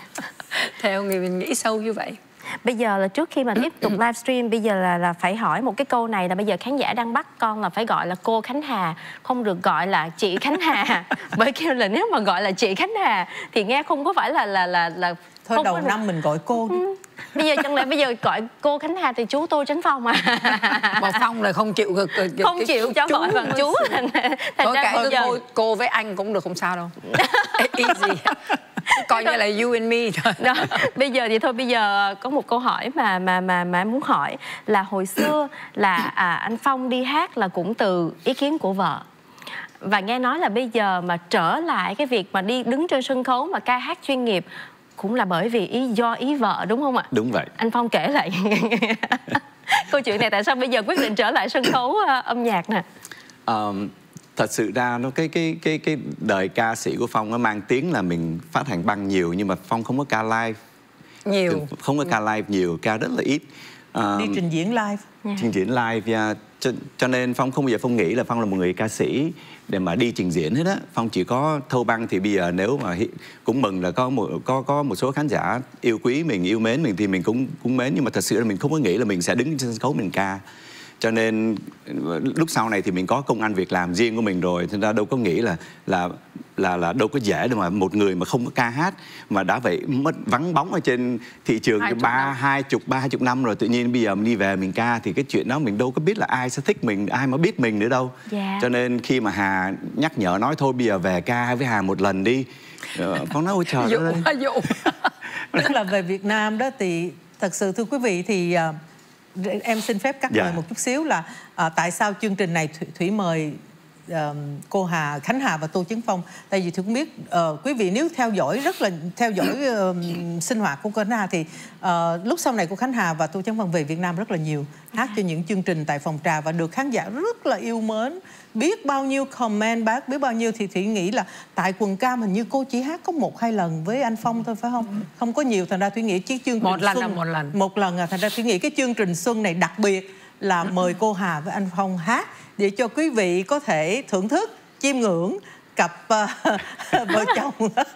Theo người mình nghĩ sâu như vậy. Bây giờ là trước khi mà tiếp tục livestream, bây giờ là là phải hỏi một cái câu này, là bây giờ khán giả đang bắt con là phải gọi là cô Khánh Hà, không được gọi là chị Khánh Hà. Bởi kêu là nếu mà gọi là chị Khánh Hà thì nghe không có phải là là là là Thôi không đầu có năm mình gọi cô đi. Bây giờ chẳng lẽ bây giờ gọi cô Khánh Hà thì chú Tô Chánh Phong à? Mà Phong là không chịu không chịu cho gọi bằng chú. Thành ra bây giờ cô, cô với anh cũng được, không sao đâu. Easy. Coi như là you and me thôi. Đó. Bây giờ thì thôi, bây giờ có một câu hỏi mà mà mà mà em muốn hỏi là hồi xưa là à, anh Phong đi hát là cũng từ ý kiến của vợ. Và nghe nói là bây giờ mà trở lại cái việc mà đi đứng trên sân khấu mà ca hát chuyên nghiệp cũng là bởi vì ý do ý vợ, đúng không ạ? Đúng vậy. Anh Phong kể lại câu chuyện này, tại sao bây giờ quyết định trở lại sân khấu uh, âm nhạc nè? Um, thật sự ra nó cái cái cái cái đời ca sĩ của Phong nó mang tiếng là mình phát hành băng nhiều, nhưng mà Phong không có ca live nhiều, không có ca live nhiều, ca rất là ít. Um, đi trình diễn live. Yeah. Trình diễn live, yeah. cho, cho nên Phong không bao giờ Phong nghĩ là Phong là một người ca sĩ để mà đi trình diễn hết á. Phong chỉ có thâu băng, thì bây giờ nếu mà cũng mừng là có một có có một số khán giả yêu quý mình, yêu mến mình thì mình cũng cũng mến, nhưng mà thật sự là mình không có nghĩ là mình sẽ đứng trên sân khấu mình ca. Cho nên lúc sau này thì mình có công ăn việc làm riêng của mình rồi, thành ra đâu có nghĩ là là là là đâu có dễ để mà một người mà không có ca hát mà đã vậy mất vắng bóng ở trên thị trường ba hai chục ba hai chục năm rồi, tự nhiên bây giờ mình đi về mình ca thì cái chuyện đó mình đâu có biết là ai sẽ thích mình, ai mà biết mình nữa đâu. Yeah. Cho nên khi mà Hà nhắc nhở nói thôi bây giờ về ca với Hà một lần đi, Phong nói ôi trời dụ, ơi. dụ. Tức là về Việt Nam đó thì thật sự thưa quý vị thì uh, em xin phép cắt lời Dạ. một chút xíu là uh, tại sao chương trình này Thủy, Thủy mời uh, cô Hà, Khánh Hà và Tô Chấn Phong. Tại vì Thủy cũng biết uh, quý vị nếu theo dõi rất là theo dõi uh, sinh hoạt của cô Khánh Hà thì uh, lúc sau này cô Khánh Hà và Tô Chấn Phong về Việt Nam rất là nhiều, hát cho những chương trình tại phòng trà và được khán giả rất là yêu mến. Biết bao nhiêu comment bác, biết bao nhiêu, thì Thủy nghĩ là tại quần cam hình như cô chỉ hát có một hai lần với anh Phong thôi phải không? Không có nhiều, thành ra Thủy nghĩ cái chương trình một lần xuân, là một lần một lần à, thành ra Thủy nghĩ cái chương trình xuân này đặc biệt là mời cô Hà với anh Phong hát để cho quý vị có thể thưởng thức, chiêm ngưỡng cặp uh, vợ chồng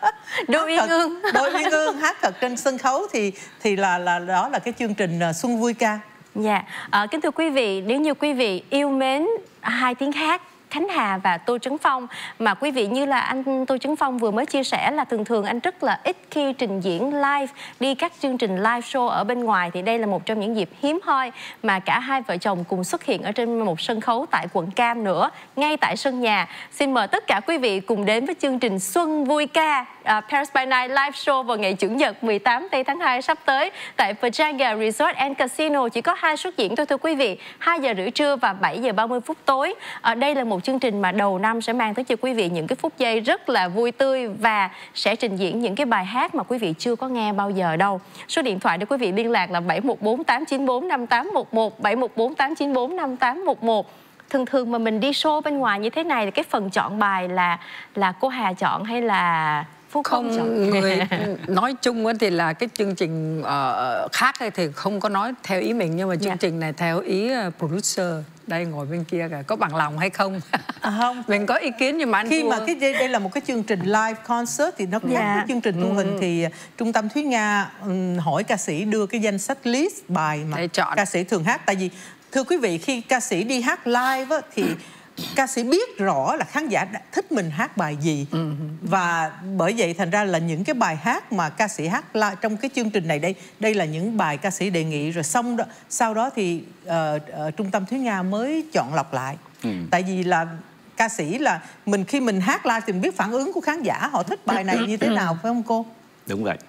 đôi uyên ương đôi uyên ương hát thật trên sân khấu, thì thì là là đó là cái chương trình uh, Xuân Vui Ca. Dạ, yeah. à, kính thưa quý vị, nếu như quý vị yêu mến hai tiếng hát Khánh Hà và Tô Chấn Phong, mà quý vị như là anh Tô Chấn Phong vừa mới chia sẻ là thường thường anh rất là ít khi trình diễn live, đi các chương trình live show ở bên ngoài, thì đây là một trong những dịp hiếm hoi mà cả hai vợ chồng cùng xuất hiện ở trên một sân khấu tại quận Cam nữa, ngay tại sân nhà. Xin mời tất cả quý vị cùng đến với chương trình Xuân Vui Ca uh, Paris by Night live show vào ngày Chủ nhật mười tám tây tháng hai sắp tới tại Pechanga Resort and Casino. Chỉ có hai suất diễn thôi thưa quý vị, hai giờ rưỡi trưa và bảy giờ ba mươi phút tối. Ở đây là một chương trình mà đầu năm sẽ mang tới cho quý vị những cái phút giây rất là vui tươi và sẽ trình diễn những cái bài hát mà quý vị chưa có nghe bao giờ đâu. Số điện thoại để quý vị liên lạc là bảy một bốn tám chín bốn năm tám một một, bảy một bốn tám chín bốn năm tám một một. Thường thường mà mình đi show bên ngoài như thế này thì cái phần chọn bài là là cô Hà chọn hay là Phú không, không chọn? Người nói chung thì là cái chương trình uh, khác thì không có nói theo ý mình, nhưng mà chương Dạ. trình này theo ý uh, producer đây ngồi bên kia kìa, có bằng lòng hay không? À, không, mình có ý kiến nhưng mà anh khi thua. mà cái đây, đây là một cái chương trình live concert thì nó khác Dạ. với chương trình thu hình, thì Trung tâm Thúy Nga um, hỏi ca sĩ đưa cái danh sách list bài mà để chọn. Ca sĩ thường hát. Tại vì thưa quý vị, khi ca sĩ đi hát live á, thì ca sĩ biết rõ là khán giả đã thích mình hát bài gì, ừ. và bởi vậy thành ra là những cái bài hát mà ca sĩ hát live trong cái chương trình này, đây đây là những bài ca sĩ đề nghị rồi, xong đó sau đó thì uh, uh, Trung tâm Thúy Nga mới chọn lọc lại, ừ. tại vì là ca sĩ là mình khi mình hát live thì mình biết phản ứng của khán giả, họ thích bài này như thế nào, phải không cô? Đúng vậy.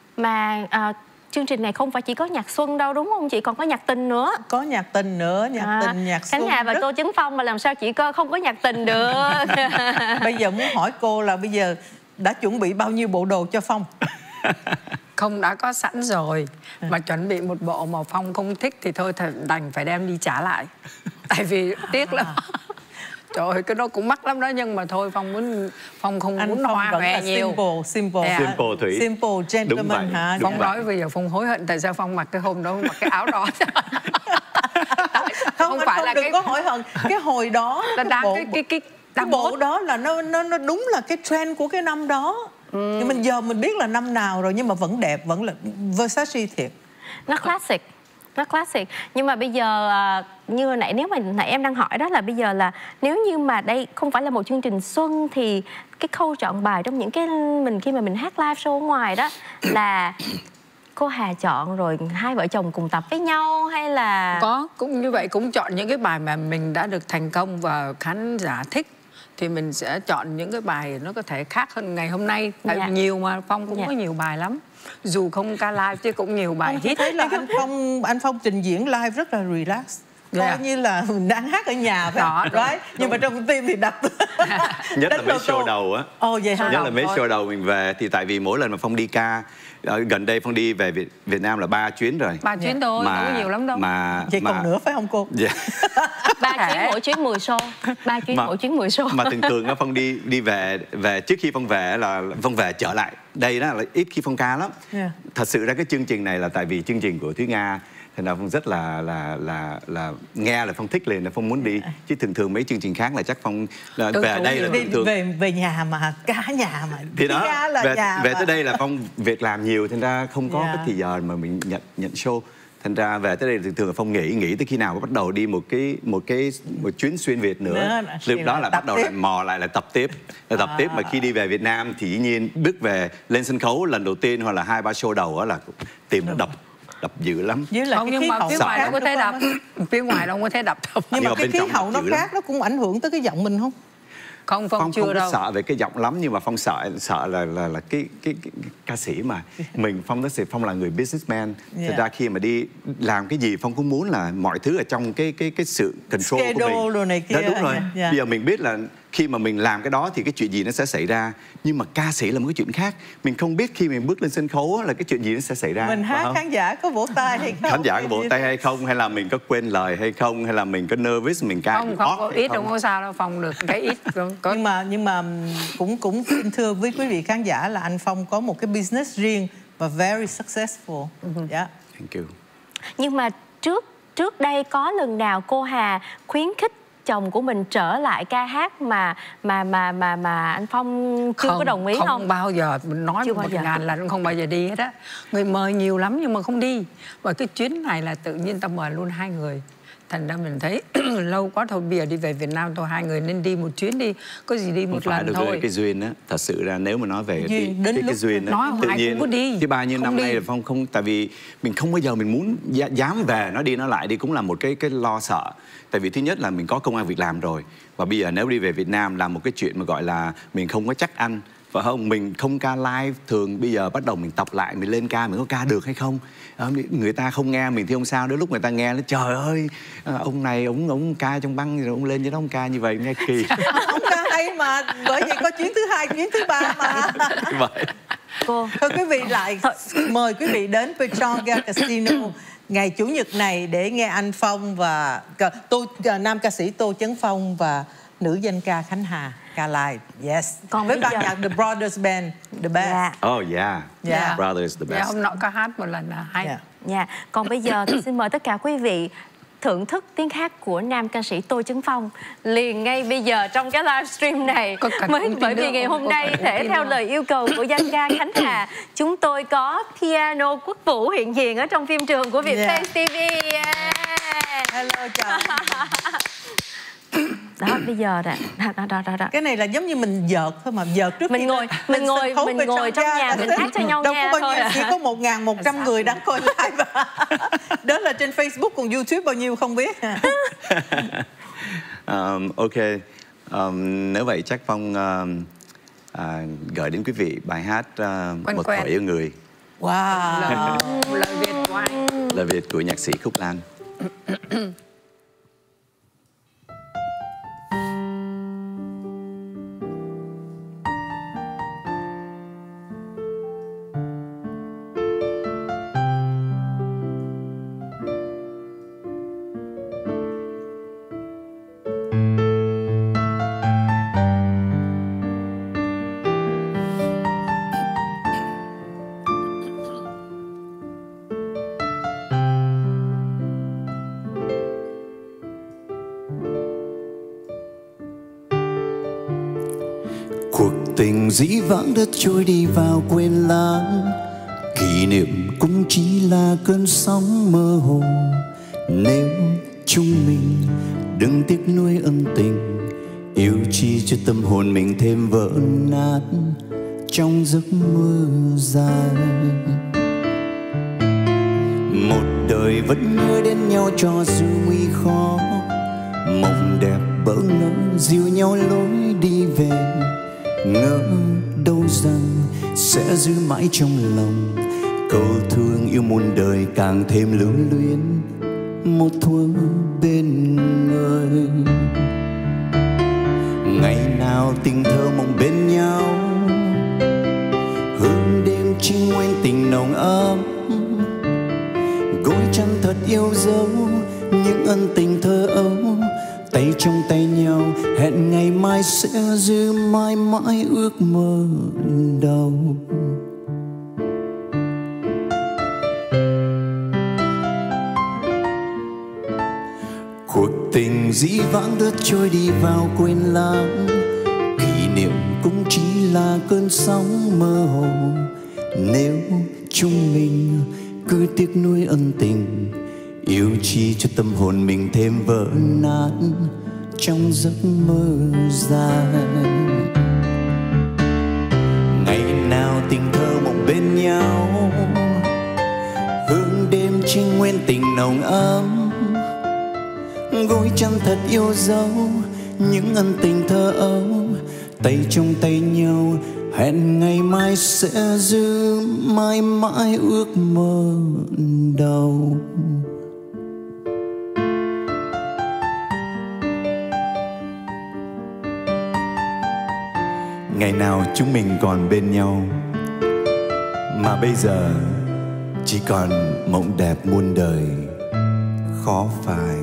Mà uh, chương trình này không phải chỉ có nhạc xuân đâu đúng không chị, còn có nhạc tình nữa. Có nhạc tình nữa, nhạc à, tình, nhạc xuân. Khánh Hà và rất... Tô Chấn Phong mà làm sao chỉ có không có nhạc tình được. Bây giờ muốn hỏi cô là bây giờ đã chuẩn bị bao nhiêu bộ đồ cho Phong? Không, đã có sẵn rồi, mà chuẩn bị một bộ mà Phong không thích thì thôi đành phải đem đi trả lại. Tại vì tiếc lắm. Trời ơi, cái đó cũng mắc lắm đó, nhưng mà thôi Phong muốn Phong không anh muốn Phong hoa vẫn hòe là nhiều. simple, simple, Yeah. Simple Thủy. Simple gentleman hả? Phong nói bây giờ Phong hối hận tại sao Phong mặc cái hôm đó, mặc cái áo đó. Không, không phải không là đừng cái... có hối hận. Cái hồi đó là cái đang bộ, cái cái cái, cái bộ đó là nó nó nó đúng là cái trend của cái năm đó. Ừ. Nhưng mình giờ mình biết là năm nào rồi, nhưng mà vẫn đẹp, vẫn là Versace thiệt. Nó classic. Nó classic. Nhưng mà bây giờ như hồi nãy nếu mà nãy em đang hỏi đó là bây giờ là nếu như mà đây không phải là một chương trình xuân thì cái khâu chọn bài trong những cái mình khi mà mình hát live show ở ngoài đó là cô Hà chọn rồi hai vợ chồng cùng tập với nhau hay là Có, cũng như vậy, cũng chọn những cái bài mà mình đã được thành công và khán giả thích. Thì mình sẽ chọn những cái bài nó có thể khác hơn ngày hôm nay. Tại Dạ. vì nhiều mà, Phong cũng Dạ. có nhiều bài lắm. Dù không ca live chứ cũng nhiều bài Anh hit. thấy là anh Phong anh Phong trình diễn live rất là relax. Coi Yeah. như là mình đang hát ở nhà vậy. Đó, đúng, right? Nhưng mà trong tim thì đập. Nhất là Đánh mấy lô tô. show đầu á. Ồ vậy hả? Nhất là mấy thôi. show đầu mình về thì tại vì mỗi lần mà Phong đi ca, ờ, gần đây Phong đi về Việt, Việt Nam là ba chuyến rồi. Ba chuyến thôi, đâu có nhiều lắm đâu. Mà Vậy mà, còn nữa phải không cô? Dạ. ba Thể. chuyến mỗi chuyến mười show, ba chuyến Mà- mỗi chuyến mười show. Mà thường thường á Phong đi đi về về trước khi Phong về là Phong về trở lại đây đó là ít khi Phong ca lắm. Yeah. Thật sự ra cái chương trình này là tại vì chương trình của Thúy Nga, thành ra Phong rất là là là là nghe là Phong thích liền là Phong muốn đi, chứ thường thường mấy chương trình khác là chắc Phong là Tự về chủ đây là nhiều. Đi thường thường về về nhà mà cả nhà mà. thì đó Ra là về, nhà về mà. tới đây là Phong việc làm nhiều, thành ra không có Yeah. cái thời giờ mà mình nhận nhận show, thành ra về tới đây thường thường là Phong nghỉ nghỉ tới khi nào bắt đầu đi một cái một cái một chuyến xuyên Việt nữa, Nữa, lúc thì đó là là tập bắt đầu tiếp. lại mò lại là tập tiếp là tập À. tiếp. Mà khi đi về Việt Nam thì dĩ nhiên bước về lên sân khấu lần đầu tiên hoặc là hai ba show đầu á là tìm nó đập đập dữ lắm. Với là Không, cái nhưng khí mà hậu phía nó ngoài khác đâu có đúng thể không? đập. Phía ngoài đâu có thể đập đâu. Nhưng Nhưng mà mà cái bên khí trong hậu nó dữ lắm. khác, nó cũng ảnh hưởng tới cái giọng mình không? Không, Phong Phong chưa không có đâu. sợ về cái giọng lắm, nhưng mà Phong sợ sợ là là là cái cái, cái, cái ca sĩ mà mình Phong đó Phong là người businessman, Yeah. thật ra khi mà đi làm cái gì Phong cũng muốn là mọi thứ ở trong cái cái cái sự control của Schedule mình. đồ này kia. Đó, đúng rồi. Yeah. Bây giờ mình biết là khi mà mình làm cái đó thì cái chuyện gì nó sẽ xảy ra, nhưng mà ca sĩ là một cái chuyện khác. Mình không biết khi mình bước lên sân khấu á, là cái chuyện gì nó sẽ xảy ra. Mình phải hát không? khán giả có vỗ tay hay không? Khán giả có vỗ tay hay không, hay là mình có quên lời hay không, hay là mình có nervous mình ca Không, bị không off có hay ít, không. không có sao đâu. Phong được cái ít. Có. Nhưng mà nhưng mà cũng cũng xin thưa với quý vị khán giả là anh Phong có một cái business riêng và very successful. Dạ. Thank you. Nhưng mà trước trước đây có lần nào cô Hà khuyến khích chồng của mình trở lại ca hát mà mà mà mà mà anh Phong chưa có đồng ý không? Không bao giờ, mình nói Chưa một bao giờ. ngàn lần không bao giờ đi hết á. Người mời nhiều lắm nhưng mà không đi. Và cái chuyến này là tự nhiên ta mời luôn hai người. Thành ra mình thấy lâu quá thôi, bây giờ đi về Việt Nam thôi, hai người nên đi một chuyến đi, có gì đi Không một phải lần được thôi. cái, cái duyên á, thật sự ra nếu mà nói về Duyên, cái, đến cái, lúc cái duyên á, nói tự hoài nhiên không có đi, chứ bao nhiêu không năm đi. nay là Phong không, tại vì mình không bao giờ mình muốn dá- dám về nói đi nói lại đi cũng là một cái cái lo sợ. Tại vì thứ nhất là mình có công ăn việc làm rồi, và bây giờ nếu đi về Việt Nam làm một cái chuyện mà gọi là mình không có chắc ăn, phải không? Mình không ca live, thường bây giờ bắt đầu mình tập lại, mình lên ca mình có ca được hay không? Ờ, người ta không nghe mình thì không sao, đến lúc người ta nghe nó trời ơi, ông này ông ông ca trong băng rồi ông lên cho nó ông ca như vậy nghe kỳ. Không ca hay mà, bởi vậy có chuyến thứ hai, chuyến thứ ba mà. Vậy. Cô Thôi quý vị lại mời quý vị đến Pechanga Casino ngày Chủ nhật này để nghe anh Phong và tô, nam ca sĩ Tô Chấn Phong và nữ danh ca Khánh Hà ca live. Yes. Còn với bây ban giờ- nhạc The Brothers Band, the best. Dạ. Oh yeah. Yeah. Brothers the Dạ, best. hôm nọ có hát một lần là hay. Yeah. Dạ, còn bây giờ thì xin mời tất cả quý vị thưởng thức tiếng hát của nam ca sĩ Tô Chấn Phong liền ngay bây giờ trong cái livestream này. Có cần Mới uống bởi tin vì nữa ngày không? hôm Có nay cần uống thể tin theo nữa. lời yêu cầu của danh ca Khánh Hà, chúng tôi có piano Quốc Vũ hiện diện ở trong phim trường của Vietplay Yeah. ti vi. Yeah. Hello chào. Đó bây giờ đó, đó, đó, đó, đó, đó. Cái này là giống như mình vợt thôi mà, vợt trước Mình khi ngồi- lên- mình lên ngồi- sân khấu mình Pechanga ngồi trong nhà mình hát cho nhau đâu nghe có bao thôi nhiêu, à. chỉ có một nghìn một trăm người đang coi live. Đó là trên Facebook, còn YouTube bao nhiêu không biết. um, ok. Um, nếu vậy chắc Phong um, à, gửi đến quý vị bài hát uh, Quen Một quen. Thuở Yêu Người, Wow. Lời, lời Việt của ai? lời Việt của nhạc sĩ Khúc Lan. Cuộc tình dĩ vãng đã trôi đi vào quên lãng, kỷ niệm cũng chỉ là cơn sóng mơ hồ. Nếu chúng mình đừng tiếc nuối ân tình, yêu chi cho tâm hồn mình thêm vỡ nát trong giấc mơ dài. Một đời vẫn nhớ đến nhau cho dù nguy khó, mộng đẹp bỡ ngỡ dìu nhau lối đi về. Ngỡ đâu rằng sẽ giữ mãi trong lòng câu thương yêu muôn đời, càng thêm lưu luyến một thuở bên người. Ngày nào tình thơ mộng bên nhau, hương đêm trinh nguyên tình nồng ấm, gối chăn thật yêu dấu những ân tình thơ ấu. Tay trong tay nhau hẹn ngày mai sẽ giữ mãi mãi ước mơ đầu. Cuộc tình dĩ vãng đã trôi đi vào quên lãng, kỷ niệm cũng chỉ là cơn sóng mơ hồ. Nếu chúng mình cứ tiếc nuối ân tình, yêu chi cho tâm hồn mình thêm vỡ nát trong giấc mơ dài. Ngày nào tình thơ mộng bên nhau, hương đêm trinh nguyên tình nồng ấm, gối chăn thật yêu dấu những ân tình thơ ấu. Tay trong tay nhau hẹn ngày mai sẽ giữ mãi mãi ước mơ đầu. Ngày nào chúng mình còn bên nhau, mà bây giờ chỉ còn mộng đẹp muôn đời khó phai.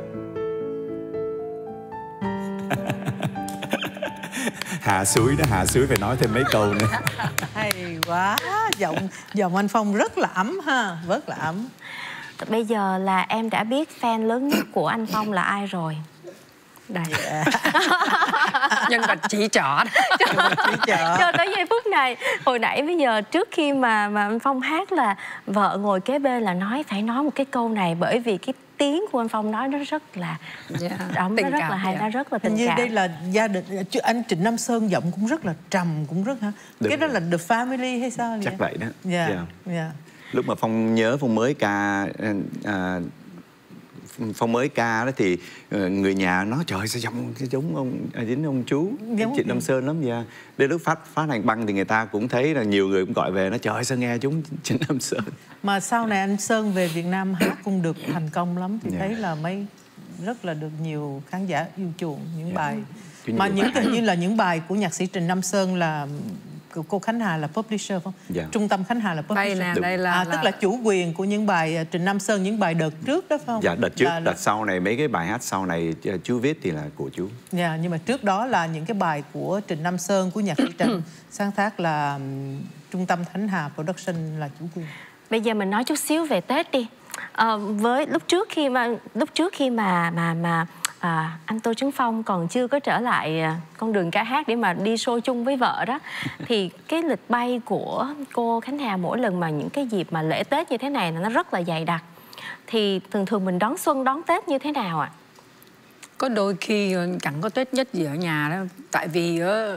Hạ suối đó, hạ suối phải nói thêm mấy câu nữa. Hay quá, giọng giọng anh Phong rất là ấm ha, rất là ấm. Bây giờ là em đã biết fan lớn nhất của anh Phong là ai rồi. Đây. Yeah. Nhân vật chỉ trỏ cho tới giây phút này. Hồi nãy bây giờ trước khi mà mà anh Phong hát là vợ ngồi kế bên là nói phải nói một cái câu này, bởi vì cái tiếng của anh Phong nói nó rất là yeah. đóng, nó rất là hay, nó rất là tình như cảm. đây là gia đình anh Trịnh Nam Sơn giọng cũng rất là trầm, cũng rất hả? Đúng cái đó rồi. Là The Family hay sao? Chắc vậy, vậy đó. Yeah. Yeah. Yeah. Lúc mà Phong nhớ Phong mới ca à, Phong mới ca đó thì người nhà nói trời sao giọng giống ông dính ông chú Trịnh Nam Sơn lắm. Dạ. Đến lúc phát phát hành băng thì người ta cũng thấy là nhiều người cũng gọi về nó trời sao nghe chúng Trịnh Nam Sơn. Mà sau này anh Sơn về Việt Nam hát cũng được thành công lắm thì yeah. thấy là mấy rất là được nhiều khán giả yêu chuộng những yeah. bài Chứ mà những hình như là những bài của nhạc sĩ Trịnh Nam Sơn là cô Khánh Hà là publisher không? Dạ. Trung tâm Khánh Hà là publisher. Đây nè, đây là, à, là tức là chủ quyền của những bài Trịnh Nam Sơn, những bài đợt trước đó phải không? Dạ, đợt trước, là, đợt là... sau này mấy cái bài hát sau này chú viết thì là của chú. Dạ, nhưng mà trước đó là những cái bài của Trịnh Nam Sơn, của nhạc sĩ Trịnh sáng tác là um, Trung tâm Khánh Hà Production là chủ quyền. Bây giờ mình nói chút xíu về Tết đi. À, với lúc trước khi mà lúc trước khi mà mà mà À, anh Tô Trấn Phong còn chưa có trở lại con đường ca hát để mà đi show chung với vợ đó, thì cái lịch bay của cô Khánh Hà mỗi lần mà những cái dịp mà lễ Tết như thế này nó rất là dày đặc. Thì thường thường mình đón xuân đón Tết như thế nào ạ? À? Có đôi khi chẳng có Tết nhất gì ở nhà đâu, tại vì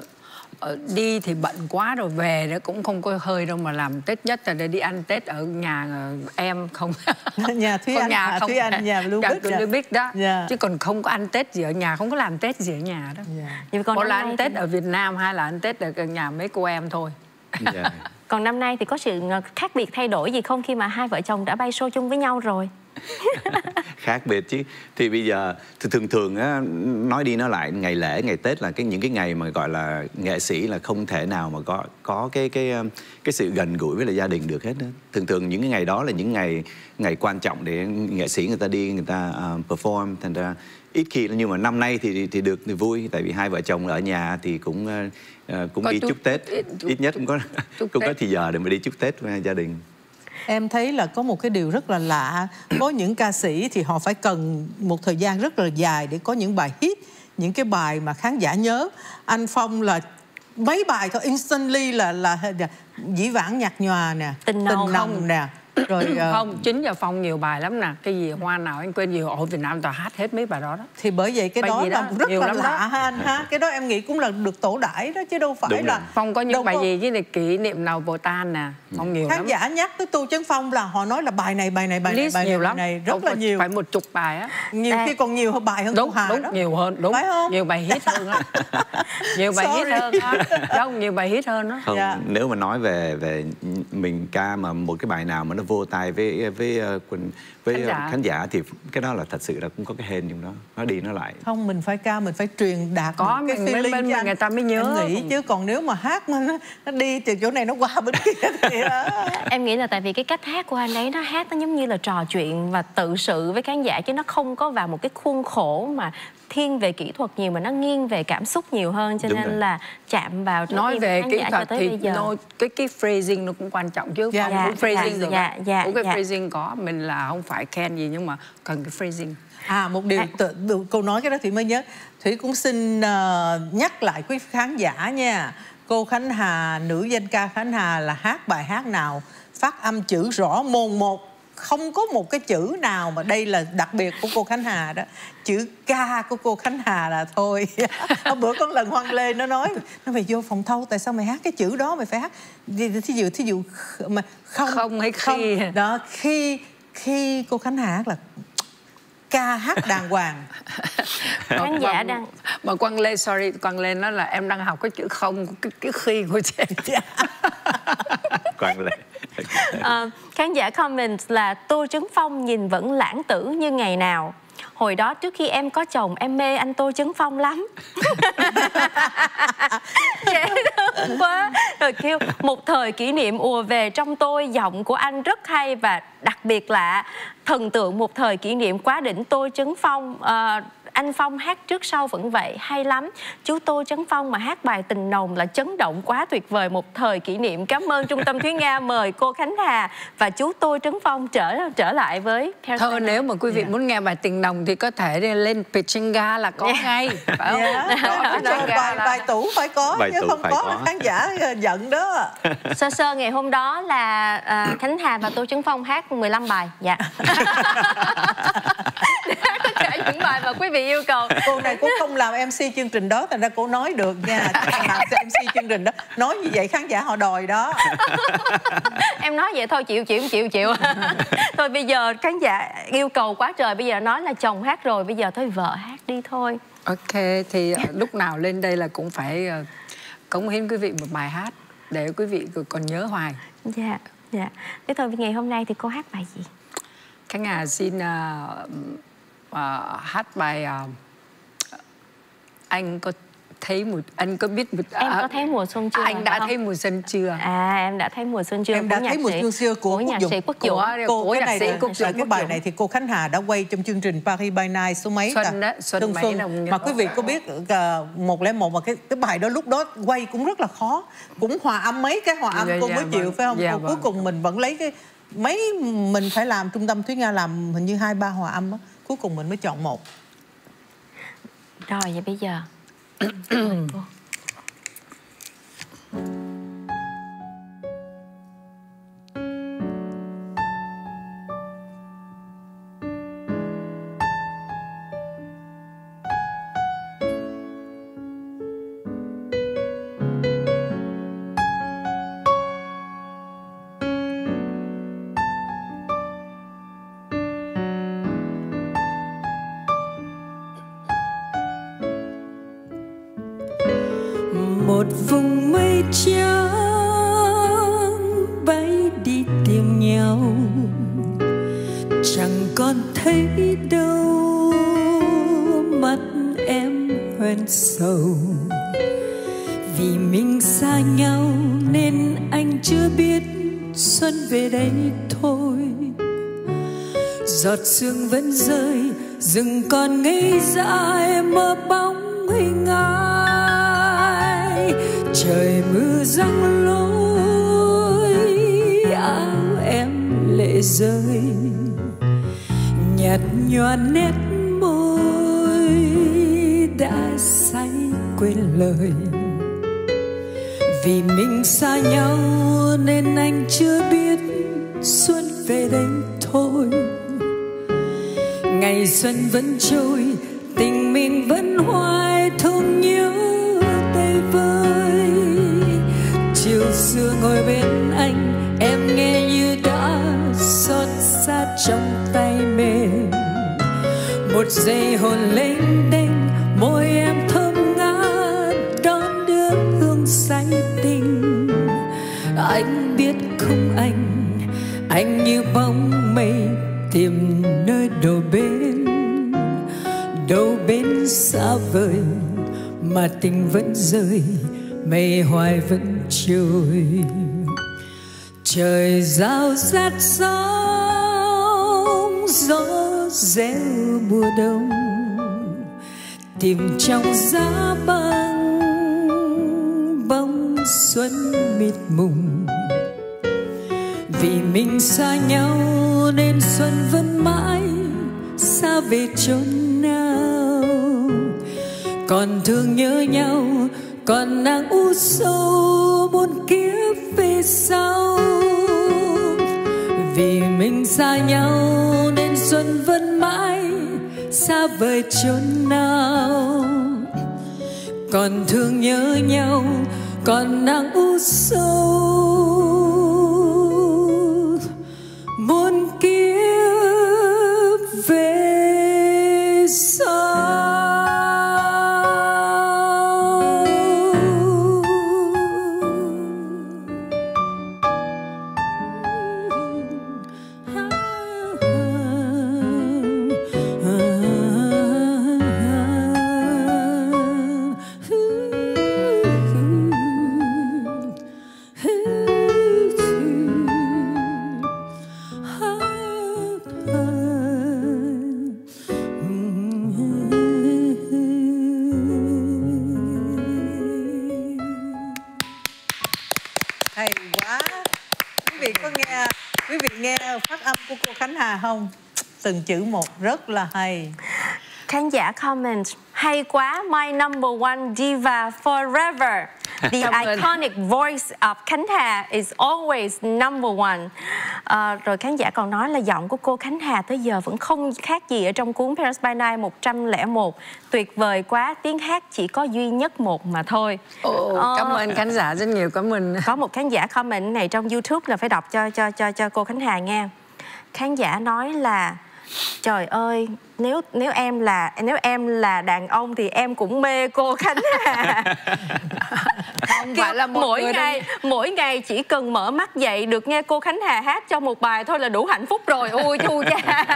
đi thì bận quá rồi về nó cũng không có hơi đâu mà làm Tết nhất là để đi ăn Tết ở nhà em không. Nhà Thúy Anh, nhà không, Thúy Anh nhà Lưu Bích, Lưu Bích đó. Yeah. Chứ còn không có ăn Tết gì ở nhà, không có làm Tết gì ở nhà đó. Yeah. Một là ăn Tết thì... ở Việt Nam, hay là ăn Tết ở nhà mấy cô em thôi. Yeah. Còn năm nay thì có sự khác biệt thay đổi gì không khi mà hai vợ chồng đã bay show chung với nhau rồi? Khác biệt chứ. Thì bây giờ thì thường thường á, nói đi nói lại ngày lễ ngày Tết là cái những cái ngày mà gọi là nghệ sĩ là không thể nào mà có có cái cái cái sự gần gũi với lại gia đình được hết đó. Thường thường những cái ngày đó là những ngày ngày quan trọng để nghệ sĩ người ta đi người ta uh, perform, thành ra ít khi, nhưng mà năm nay thì thì được thì vui, tại vì hai vợ chồng ở nhà thì cũng uh, cũng có đi chúc, chúc Tết, ít, ít nhất cũng có cũng có thì giờ để mà đi chúc Tết với gia đình. Em thấy là có một cái điều rất là lạ, có những ca sĩ thì họ phải cần một thời gian rất là dài để có những bài hit, những cái bài mà khán giả nhớ. Anh Phong là mấy bài thôi instantly là là, là dĩ vãng nhạt nhòa nè, tình nồng, tình nồng nè, Rồi uh, không, chín giờ Phong nhiều bài lắm nè. Cái gì Hoa nào anh quên nhiều. Ở Việt Nam tao hát hết mấy bài đó đó. Thì bởi vậy cái bài đó là đó, rất là lắm lạ đó. ha anh ha. Cái đó em nghĩ cũng là được tổ đãi đó chứ đâu phải Đúng là rồi. Phong có những bài có... gì chứ này kỷ niệm nào Bồ Tan nè. Phong nhiều khán lắm. giả nhắc tới Tô Chấn Phong là họ nói là bài này bài này bài List này bài nhiều này, lắm. bài này rất Không, là nhiều. Phải một chục bài á. Nhiều Đây. khi còn nhiều hơn bài hơn Đúng, Thu Hà đúng, đó. nhiều hơn, đúng. Phải không? Nhiều bài hit hơn á. Nhiều bài hit Sorry. hơn á. Đúng, nhiều bài hit hơn đó. Không, Dạ. nếu mà nói về về mình ca mà một cái bài nào mà nó vô tai với với uh, Quỳnh với Khán khán giả. giả. khán giả thì cái đó là thật sự là cũng có cái hên trong đó, nó đi nó lại. Không, mình phải ca, mình phải truyền đạt Có, những cái mình- feeling mình- cho anh. người ta mới nhớ. Em nghĩ chứ còn nếu mà hát mà nó, nó đi từ chỗ này nó qua bên kia thì Em nghĩ là tại vì cái cách hát của anh ấy, nó hát nó giống như là trò chuyện và tự sự với khán giả, chứ nó không có vào một cái khuôn khổ mà thiên về kỹ thuật nhiều, mà nó nghiêng về cảm xúc nhiều hơn, cho Đúng nên rồi. là chạm vào trái Nói tim về khán kỹ giả thuật cho tới thì bây giờ. nó, cái cái phrasing nó cũng quan trọng chứ. Dạ, Phong dạ, cũng phrasing dạ, được dạ, á. dạ, Cũng cái dạ. phrasing có, mình là không phải khen gì nhưng mà cần cái phrasing. À, một điều tự, tự, cô nói cái đó Thủy mới nhớ. Thủy cũng xin uh, nhắc lại quý khán giả nha. Cô Khánh Hà, nữ danh ca Khánh Hà là hát bài hát nào phát âm chữ rõ mồn một, không có một cái chữ nào mà đây là đặc biệt của cô Khánh Hà đó. Chữ ca của cô Khánh Hà là thôi. Hôm bữa có lần Hoàng Lê nó nói, nó mày vô phòng thâu tại sao mày hát cái chữ đó, mày phải hát thí dụ thí dụ mà không Không hay không. khi. Đó, khi khi cô Khánh Hà hát là ca hát đàng hoàng. Khán giả đang Mà Quang Lê, sorry, Quang Lê nói là em đang học cái chữ không, cái, cái khi của chị. Quang Lê. Ờ, khán giả comment là Tô Chấn Phong nhìn vẫn lãng tử như ngày nào. Hồi đó trước khi em có chồng em mê anh Tô Chấn Phong lắm. Dễ thương quá. Rồi kêu một thời kỷ niệm ùa về trong tôi, giọng của anh rất hay và đặc biệt lạ. Thần tượng một thời kỷ niệm quá đỉnh Tô Chấn Phong. Ờ, anh Phong hát trước sau vẫn vậy, hay lắm. Chú Tô Chấn Phong mà hát bài Tình Nồng là chấn động quá tuyệt vời, một thời kỷ niệm. Cảm ơn Trung tâm Thúy Nga mời cô Khánh Hà và chú Tô Chấn Phong trở trở lại với Thôi nếu mà quý vị yeah. muốn nghe bài Tình Nồng thì có thể đi lên Pichinga là có Yeah. ngay. Phải không? Yeah. Đó, Đó, Pichinga bài, là- bài tủ phải có Bài chứ tủ không phải có, có. là khán giả giận đó. Sơ sơ ngày hôm đó là à, Khánh Hà và Tô Chấn Phong hát mười lăm bài. Dạ. Tất cả những bài mà quý vị yêu cầu. Cô này cô không làm em xê chương trình đó, thành ra cô nói được nha. Làm em xê chương trình đó nói như vậy khán giả họ đòi đó. Em nói vậy thôi, chịu chịu chịu chịu. Thôi bây giờ khán giả yêu cầu quá trời, bây giờ nói là chồng hát rồi, bây giờ thôi vợ hát đi thôi. Ok, thì uh, lúc nào lên đây là cũng phải uh, cống hiến quý vị một bài hát để quý vị còn nhớ hoài. Dạ, dạ. Thế thôi ngày hôm nay thì cô hát bài gì? Khánh Hà xin uh, uh, hát bài uh, anh có thấy một anh có biết một Em có thấy mùa xuân chưa? Anh đã phải không? thấy mùa xuân chưa? À, em đã thấy mùa xuân chưa? Em đã Của nhạc thấy mùa sĩ- xuân xưa của nhạc Quốc Dũng. sĩ Quốc Dũng. Của- Cô của cái nhạc này sĩ là, Quốc là Dũng, cái Quốc bài Dũng. này thì cô Khánh Hà đã quay trong chương trình Paris by Night số mấy Xuân ta? đó, Xuân Xuân mấy Xuân. đồng- Mà quý vị có biết uh, một lẻ một mà cái cái bài đó lúc đó quay cũng rất là khó, cũng hòa âm mấy cái hòa âm Dạ, cô dạ, mới vâng. chịu phải không? Dạ, Cô vâng. cuối cùng mình vẫn lấy cái mấy mình phải làm, trung tâm Thúy Nga làm hình như hai ba hòa âm á, cuối cùng mình mới chọn một. Rồi vậy bây giờ mời cô. Một vùng mây trắng bay đi tìm nhau, chẳng còn thấy đâu mắt em hoen sầu. Vì mình xa nhau nên anh chưa biết xuân về đây thôi. Giọt sương vẫn rơi, rừng còn ngây dại mơ bóng hình ai. Trời mưa giăng lối, áo em lệ rơi, nhạt nhòa nét môi đã say quên lời. Vì mình xa nhau nên anh chưa biết xuân về đây thôi. Ngày xuân vẫn trôi, tình mình vẫn hoài thương nhớ tay vơi. Chiều xưa ngồi bên anh, em nghe như đã xót xa trong tay mềm. Một giây hồn lênh đênh, môi em thơm ngát đón đưa hương say tình. Anh biết không anh, anh như bóng mây tìm nơi đầu bên. Đầu bên xa vời mà tình vẫn rơi, mây hoài vẫn trôi. Trời rao rát sóng, gió reo mùa đông, tìm trong giá băng bóng xuân mịt mùng. Vì mình xa nhau nên xuân vẫn mãi xa về chốn nào. Còn thương nhớ nhau, còn nàng u sầu muôn kiếp về sau. Vì mình xa nhau nên xuân vẫn mãi xa vời chốn nào. Còn thương nhớ nhau, còn nàng u sầu muôn kiếp về sau. Hay quá. Quý vị có nghe quý vị nghe phát âm của cô Khánh Hà không? Từng chữ một rất là hay. Khán giả comment hay quá, my number one diva forever. The iconic voice of Khánh Hà is always number one. À, rồi khán giả còn nói là giọng của cô Khánh Hà tới giờ vẫn không khác gì ở trong cuốn Paris by Night một trăm lẻ một. Tuyệt vời quá, tiếng hát chỉ có duy nhất một mà thôi. Ồ, ờ, cảm ơn khán giả rất nhiều, cảm ơn. Có một khán giả comment này trong YouTube là phải đọc cho cho cho cho cô Khánh Hà nghe. Khán giả nói là trời ơi, nếu nếu em là nếu em là đàn ông thì em cũng mê cô Khánh Hà. Không phải là một mỗi người ngày đâu. Mỗi ngày chỉ cần mở mắt dậy được nghe cô Khánh Hà hát cho một bài thôi là đủ hạnh phúc rồi. Ôi chu cha.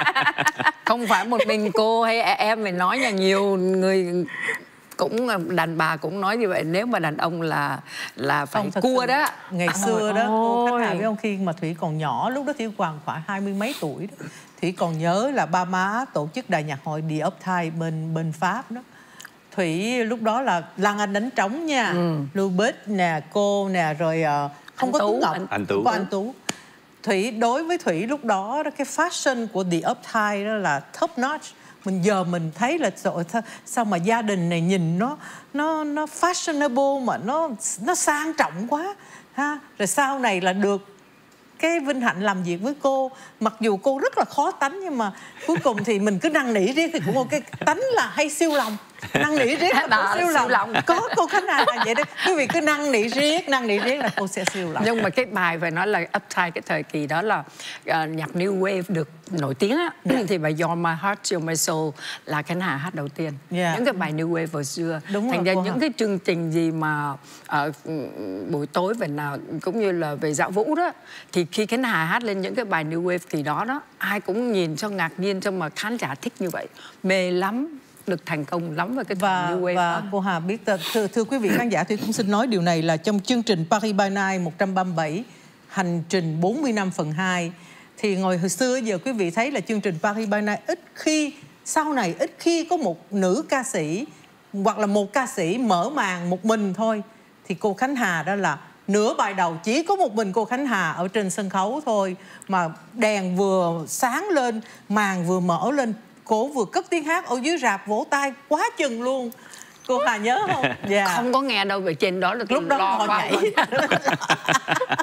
Không phải một mình cô hay em mình nói, là nhiều người cũng đàn bà cũng nói như vậy. Nếu mà đàn ông là là phải cua đó. Ngày à, xưa ôi, đó cô Khánh Hà ôi. với ông khi mà Thủy còn nhỏ, lúc đó Thủy còn khoảng hai mươi mấy tuổi đó. Thủy còn nhớ là ba má tổ chức đại nhạc hội The Uptide bên bên Pháp đó. Thủy lúc đó là Lan Anh đánh trống nha, ừ. Lưu Bích nè, cô nè, rồi uh, không anh có Tú, Tú Ngọc, anh, anh Tú. có anh Tú. Thủy đối với Thủy lúc đó cái fashion của The Uptide đó là top notch. Mình giờ mình thấy là rồi sao mà gia đình này nhìn nó nó nó fashionable mà nó nó sang trọng quá ha. Rồi sau này là được cái vinh hạnh làm việc với cô, mặc dù cô rất là khó tánh nhưng mà cuối cùng thì mình cứ năn nỉ riết thì cũng ok. Tánh là hay siêu lòng, năn nỉ riết là Đó, siêu, siêu lòng. lòng. Có cô Khánh Hà là vậy đó, quý vị cứ năn nỉ riết, năn nỉ riết là cô sẽ siêu lòng. Nhưng mà cái bài phải nói là Uptide cái thời kỳ đó là uh, nhạc New Wave được nổi tiếng á, yeah. Thì bài You're My Heart, You're My Soul là Khánh Hà hát đầu tiên. Yeah. Những cái bài New Wave hồi xưa. Đúng thành rồi, ra những hả? Cái chương trình gì mà uh, buổi tối về nào cũng như là về dạo vũ đó, thì khi Khánh Hà hát lên những cái bài New Wave kỳ đó đó, ai cũng nhìn cho ngạc nhiên, cho mà khán giả thích như vậy, mê lắm, được thành công lắm với cái và, New Wave và đó. cô Hà biết, thưa, thưa quý vị khán giả, tôi cũng xin nói điều này là trong chương trình Paris by Night một trăm ba mươi bảy, hành trình bốn mươi năm phần hai, thì ngồi hồi xưa giờ quý vị thấy là chương trình Paris by Night ít khi, sau này ít khi có một nữ ca sĩ hoặc là một ca sĩ mở màn một mình thôi. Thì cô Khánh Hà đó là nửa bài đầu chỉ có một mình cô Khánh Hà ở trên sân khấu thôi, mà đèn vừa sáng lên, màn vừa mở lên, cô vừa cất tiếng hát ở dưới rạp vỗ tay quá chừng luôn. Cô Hà nhớ không? Yeah. Không có nghe đâu, về trên đó là lúc đó lo họ nhảy.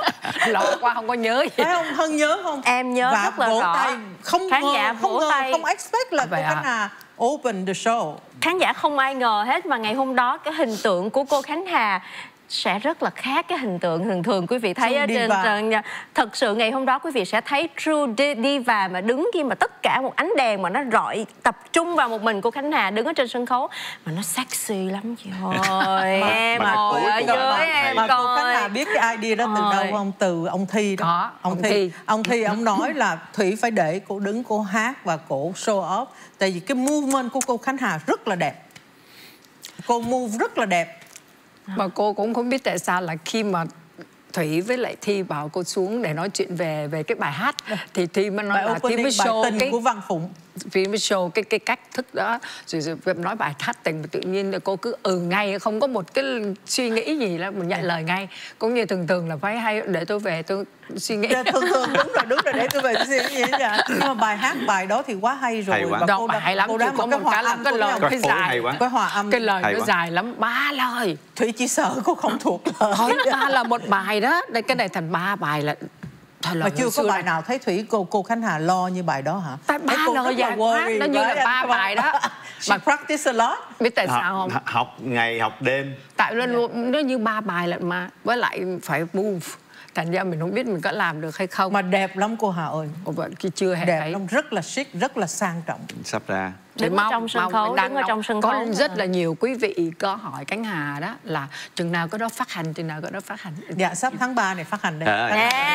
Lâu quá không có nhớ gì. Phải không? Hân nhớ không? Em nhớ và rất là vỗ rõ. tay, không Khán ngờ, giả không vỗ ngờ, tay. không expect là cô Vậy à? Khánh Hà open the show. Khán giả không ai ngờ hết mà ngày hôm đó cái hình tượng của cô Khánh Hà sẽ rất là khác cái hình tượng thường thường quý vị thấy True ở trên diva. trên thật sự ngày hôm đó quý vị sẽ thấy true diva mà đứng khi mà tất cả một ánh đèn mà nó rọi tập trung vào một mình cô Khánh Hà đứng ở trên sân khấu mà nó sexy lắm chị ơi. Em mà ngồi cuối ở cùng dưới mà- em Mà cô Khánh Hà coi. biết cái idea đó từ Ôi. đâu không? Từ ông Thi đó. Có, ông, ông Thi. Thi. Ông Thi ông nói là Thủy phải để cô đứng cô hát và cô show off. Tại vì cái movement của cô Khánh Hà rất là đẹp. Cô move rất là đẹp. Mà cô cũng không biết tại sao là khi mà Thủy với lại Thi bảo cô xuống để nói chuyện về về cái bài hát thì Thi mới nói Bài là Thi opening, mới bài show tình cái của Văn Phụng. Thi mới show cái cái cách thức đó rồi, rồi em nói bài hát tình mà tự nhiên là cô cứ ừ ngay không có một cái suy nghĩ gì là mình nhận lời ngay, cũng như thường thường là phải hay để tôi về tôi suy nghĩ. Dạ, thường thường đúng rồi, đúng rồi, để tôi về tôi suy nghĩ vậy. Nhưng mà bài hát bài đó thì quá hay rồi. Hay quá. Và Đó, cô bài đã- hay lắm, cô chỉ đã có một một cái là âm cái của lời nhau. Cái cái phối dài hay quá. Cái hòa âm. cái lời Hay nó quá. dài lắm, ba lời. Thủy chỉ sợ cô không thuộc lời. Thôi ba là một bài đó, đây cái này thành ba bài là thôi Mà lời chưa hồi có xưa bài là- nào thấy Thủy cô cô Khánh Hà lo như bài đó hả? Tại ba Thấy cô lời rất là dài quá, worry nó như là với ba anh. bài đó. She Mà- practice a lot. Biết tại sao học, không? học ngày học đêm. Tại nó luôn nó như ba bài lận mà, với lại phải move, thành ra mình không biết mình có làm được hay không. Mà đẹp lắm cô Hà ơi. Ồ, vậy kia chưa hề Đẹp thấy. lắm, rất là chic, rất là sang trọng. Sắp ra. Đứng ở trong sân khấu, mình đang đứng ở đọc- trong sân có khấu rất mà. là nhiều quý vị có hỏi Khánh Hà đó là chừng nào có đó phát hành, chừng nào có đó phát hành. Dạ, sắp tháng ba này phát hành đây. À,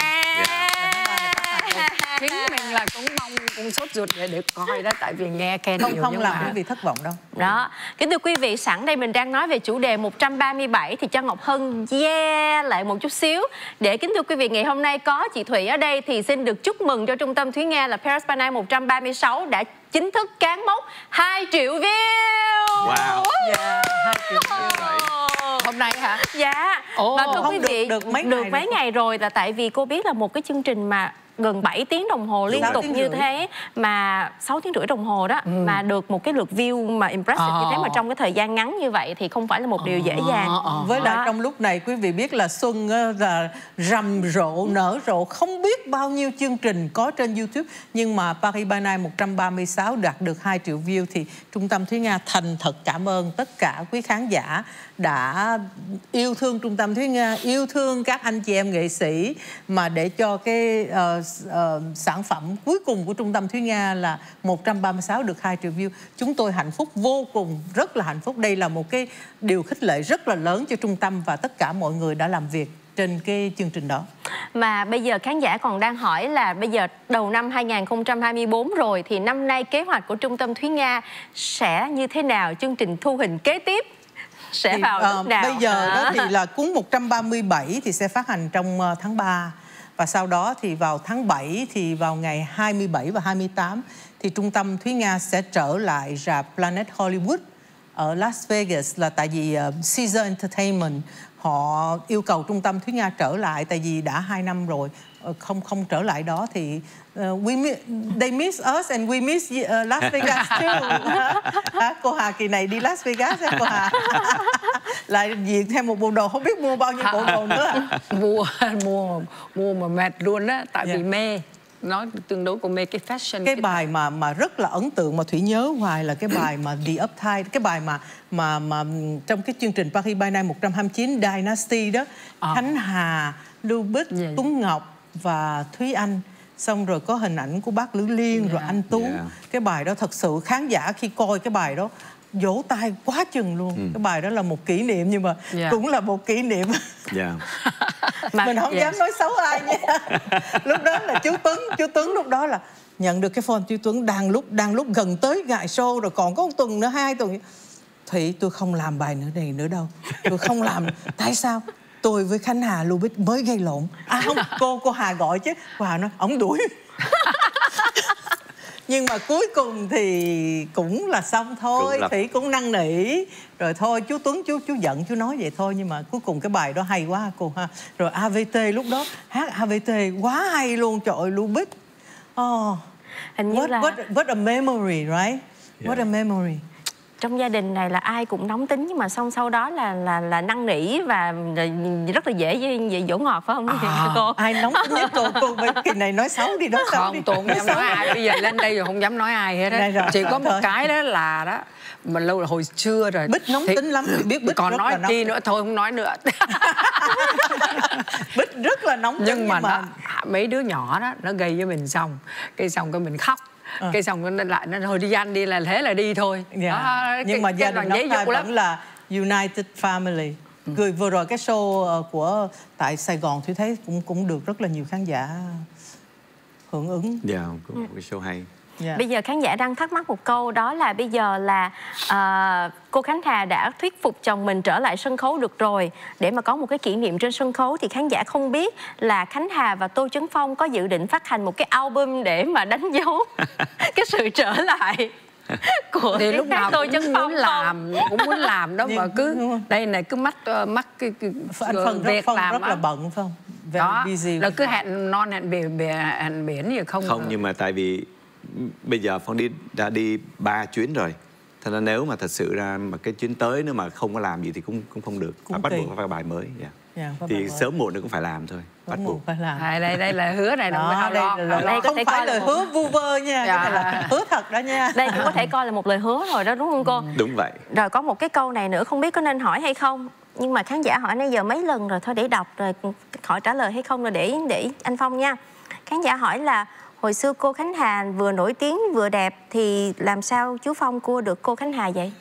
Chính mình là cũng mong cũng sốt ruột để, để coi đó, tại vì nghe khen Không nhiều không nhưng làm mà quý vị thất vọng đâu. Đó, kính thưa quý vị, sẵn đây mình đang nói về chủ đề một trăm ba mươi bảy thì cho Ngọc Hân yeah lại một chút xíu. Để kính thưa quý vị, ngày hôm nay có chị Thủy ở đây thì xin được chúc mừng cho trung tâm Thúy Nga là Paris by Night một trăm ba mươi sáu đã chính thức cán mốc hai triệu view. Wow. Dạ, hai triệu view. hôm nay hả? Dạ. Ồ, Và thưa không quý được- vị, được mấy được ngày mấy rồi. ngày rồi là tại vì cô biết là một cái chương trình mà gần bảy tiếng đồng hồ liên Sáu tục tiếng như rưỡi. thế mà sáu tiếng rưỡi đồng hồ đó mà được một cái lượt view mà impressive như thế Ờ. mà trong cái thời gian ngắn như vậy thì không phải là một điều dễ dàng. ờ. Với lại Đó. trong lúc này quý vị biết là xuân á, là rầm rộ, nở rộ, không biết bao nhiêu chương trình có trên YouTube. Nhưng mà Paris by Night một trăm ba mươi sáu đạt được hai triệu view thì Trung tâm Thúy Nga thành thật cảm ơn tất cả quý khán giả đã yêu thương Trung tâm Thúy Nga, yêu thương các anh chị em nghệ sĩ mà để cho cái ờ, ờ, sản phẩm cuối cùng của Trung tâm Thúy Nga là một trăm ba mươi sáu được hai triệu view. Chúng tôi hạnh phúc vô cùng, rất là hạnh phúc. Đây là một cái điều khích lệ rất là lớn cho trung tâm và tất cả mọi người đã làm việc trên cái chương trình đó. Mà bây giờ khán giả còn đang hỏi là bây giờ đầu năm hai nghìn không trăm hai mươi tư rồi thì năm nay kế hoạch của Trung tâm Thúy Nga sẽ như thế nào? Chương trình thu hình kế tiếp sẽ Thì, vào ờ, lúc nào? Bây giờ đó hả? thì là cuốn một trăm ba mươi bảy thì sẽ phát hành trong ờ, tháng ba. Và sau đó thì vào tháng bảy thì vào ngày hai mươi bảy và hai mươi tám thì Trung tâm Thúy Nga sẽ trở lại rạp Planet Hollywood ở Las Vegas, là tại vì uh, Caesar Entertainment họ yêu cầu Trung tâm Thúy Nga trở lại tại vì đã hai năm rồi ờ, không không trở lại đó thì uh, we mi- they miss us and we miss uh, Las Vegas too. Hả? Cô Hà kỳ này đi Las Vegas hả cô Hà? Lại diện thêm một bộ đồ không biết mua bao nhiêu bộ đồ nữa. mua mua mua mà mệt luôn á, tại Dạ. vì mê, nó tương đối của mê cái fashion. Cái bài mà mà rất là ấn tượng mà Thủy nhớ hoài là cái bài mà The Uptide, cái bài mà mà mà trong cái chương trình Paris by Night một trăm hai mươi chín Dynasty đó, À. Khánh Hà, Lưu Bích, Dạ. Tuấn Ngọc và Thúy Anh. Xong rồi có hình ảnh của bác Lữ Liên rồi Dạ. anh Tú. Dạ. Cái bài đó thật sự khán giả khi coi cái bài đó vỗ tay quá chừng luôn. Cái bài đó là một kỷ niệm nhưng mà Dạ. cũng là một kỷ niệm. Dạ. Mà- Mình không Dạ. dám nói xấu ai nha. Lúc đó là chú Tuấn, chú Tuấn lúc đó là nhận được cái phone chú Tuấn đang lúc đang lúc gần tới ngày show rồi, còn có một tuần nữa, hai tuần. Thủy, tôi không làm bài nữa này nữa đâu. Tôi không làm. Tại sao? Tôi với Khánh Hà Lưu Bích mới gây lộn. À không, cô cô Hà gọi chứ. Cô Hà nói ổng đuổi. Nhưng mà cuối cùng thì cũng là xong thôi. Cũng là- Thủy cũng năn nỉ. Rồi thôi chú Tuấn chú chú giận chú nói vậy thôi. Nhưng mà cuối cùng cái bài đó hay quá cô ha. Rồi a vê tê lúc đó hát a vê tê quá hay luôn. Trời ơi Lưu Bích. Oh, Hình như what, là what, what a memory, right? What Yeah. a memory. trong gia đình này là ai cũng nóng tính, nhưng mà song sau đó là là là năn nỉ và rất là dễ dễ dỗ ngọt, phải không À, cô? ai nóng tính nhất cô? Cô kỳ này nói xấu đi, nói xấu Không, đi. tôi không dám nói ai. Bây giờ lên đây rồi không dám nói ai hết Này á. rồi, Chỉ có một thôi. cái đó là đó, mà lâu là hồi xưa rồi. Bích nóng Thì- tính lắm, thì biết Bích còn rất nói là nóng chi tính. nữa thôi không nói nữa. Bích rất là nóng tính, Nhưng mà, nó, mấy đứa nhỏ đó nó gây với mình xong, cái xong cái mình khóc. Ờ. Cái xong nó lại nó thôi đi ăn đi, là thế là đi thôi. Dạ. Đó, Nhưng cái- mà cái gia đoàn đình giấy Đốc Thai dụ lắm. vẫn là United Family. Người vừa rồi cái show ờ, của tại Sài Gòn tôi thấy cũng cũng được rất là nhiều khán giả hưởng ứng. Dạ, có một cái show hay. Dạ. Bây giờ khán giả đang thắc mắc một câu, đó là bây giờ là à, cô Khánh Hà đã thuyết phục chồng mình trở lại sân khấu được rồi, để mà có một cái kỷ niệm trên sân khấu, thì khán giả không biết là Khánh Hà và Tô Chấn Phong có dự định phát hành một cái album để mà đánh dấu cái sự trở lại của Thì cái lúc nào Tô cũng Chấn muốn Phong làm, cũng muốn làm đó, Nhưng- mà cứ đúng rồi. đây này cứ mắc ờ, mắc cái, cái Anh Phân rất, việc Phân làm rất á. là bận phải không? Very Đó, busy. là cứ hẹn non hẹn biển, biển hẹn biển gì không. Không, nhưng mà tại vì bây giờ Phong đi đã đi ba chuyến rồi, thế nên nếu mà thật sự ra mà cái chuyến tới nếu mà không có làm gì thì cũng cũng không được, Cũng phải bắt kỳ. buộc phải có bài mới. Dạ. Dạ, có Thì bài mới. sớm muộn nó cũng phải làm thôi, bắt Đúng buộc. rồi, phải làm. À, đây đây là hứa này, Đó, đâu đây lo, là, Đây có không thể phải coi là lời một- hứa vu vơ nha, Dạ. cái này là hứa thật đó nha. Đây cũng có thể coi là một lời hứa rồi đó, đúng không cô? Đúng vậy. Rồi có một cái câu này nữa, không biết có nên hỏi hay không, nhưng mà khán giả hỏi nãy giờ mấy lần rồi, thôi để đọc rồi hỏi trả lời hay không rồi để để anh Phong nha. Khán giả hỏi là hồi xưa cô Khánh Hà vừa nổi tiếng vừa đẹp, thì làm sao chú Phong cua được cô Khánh Hà vậy?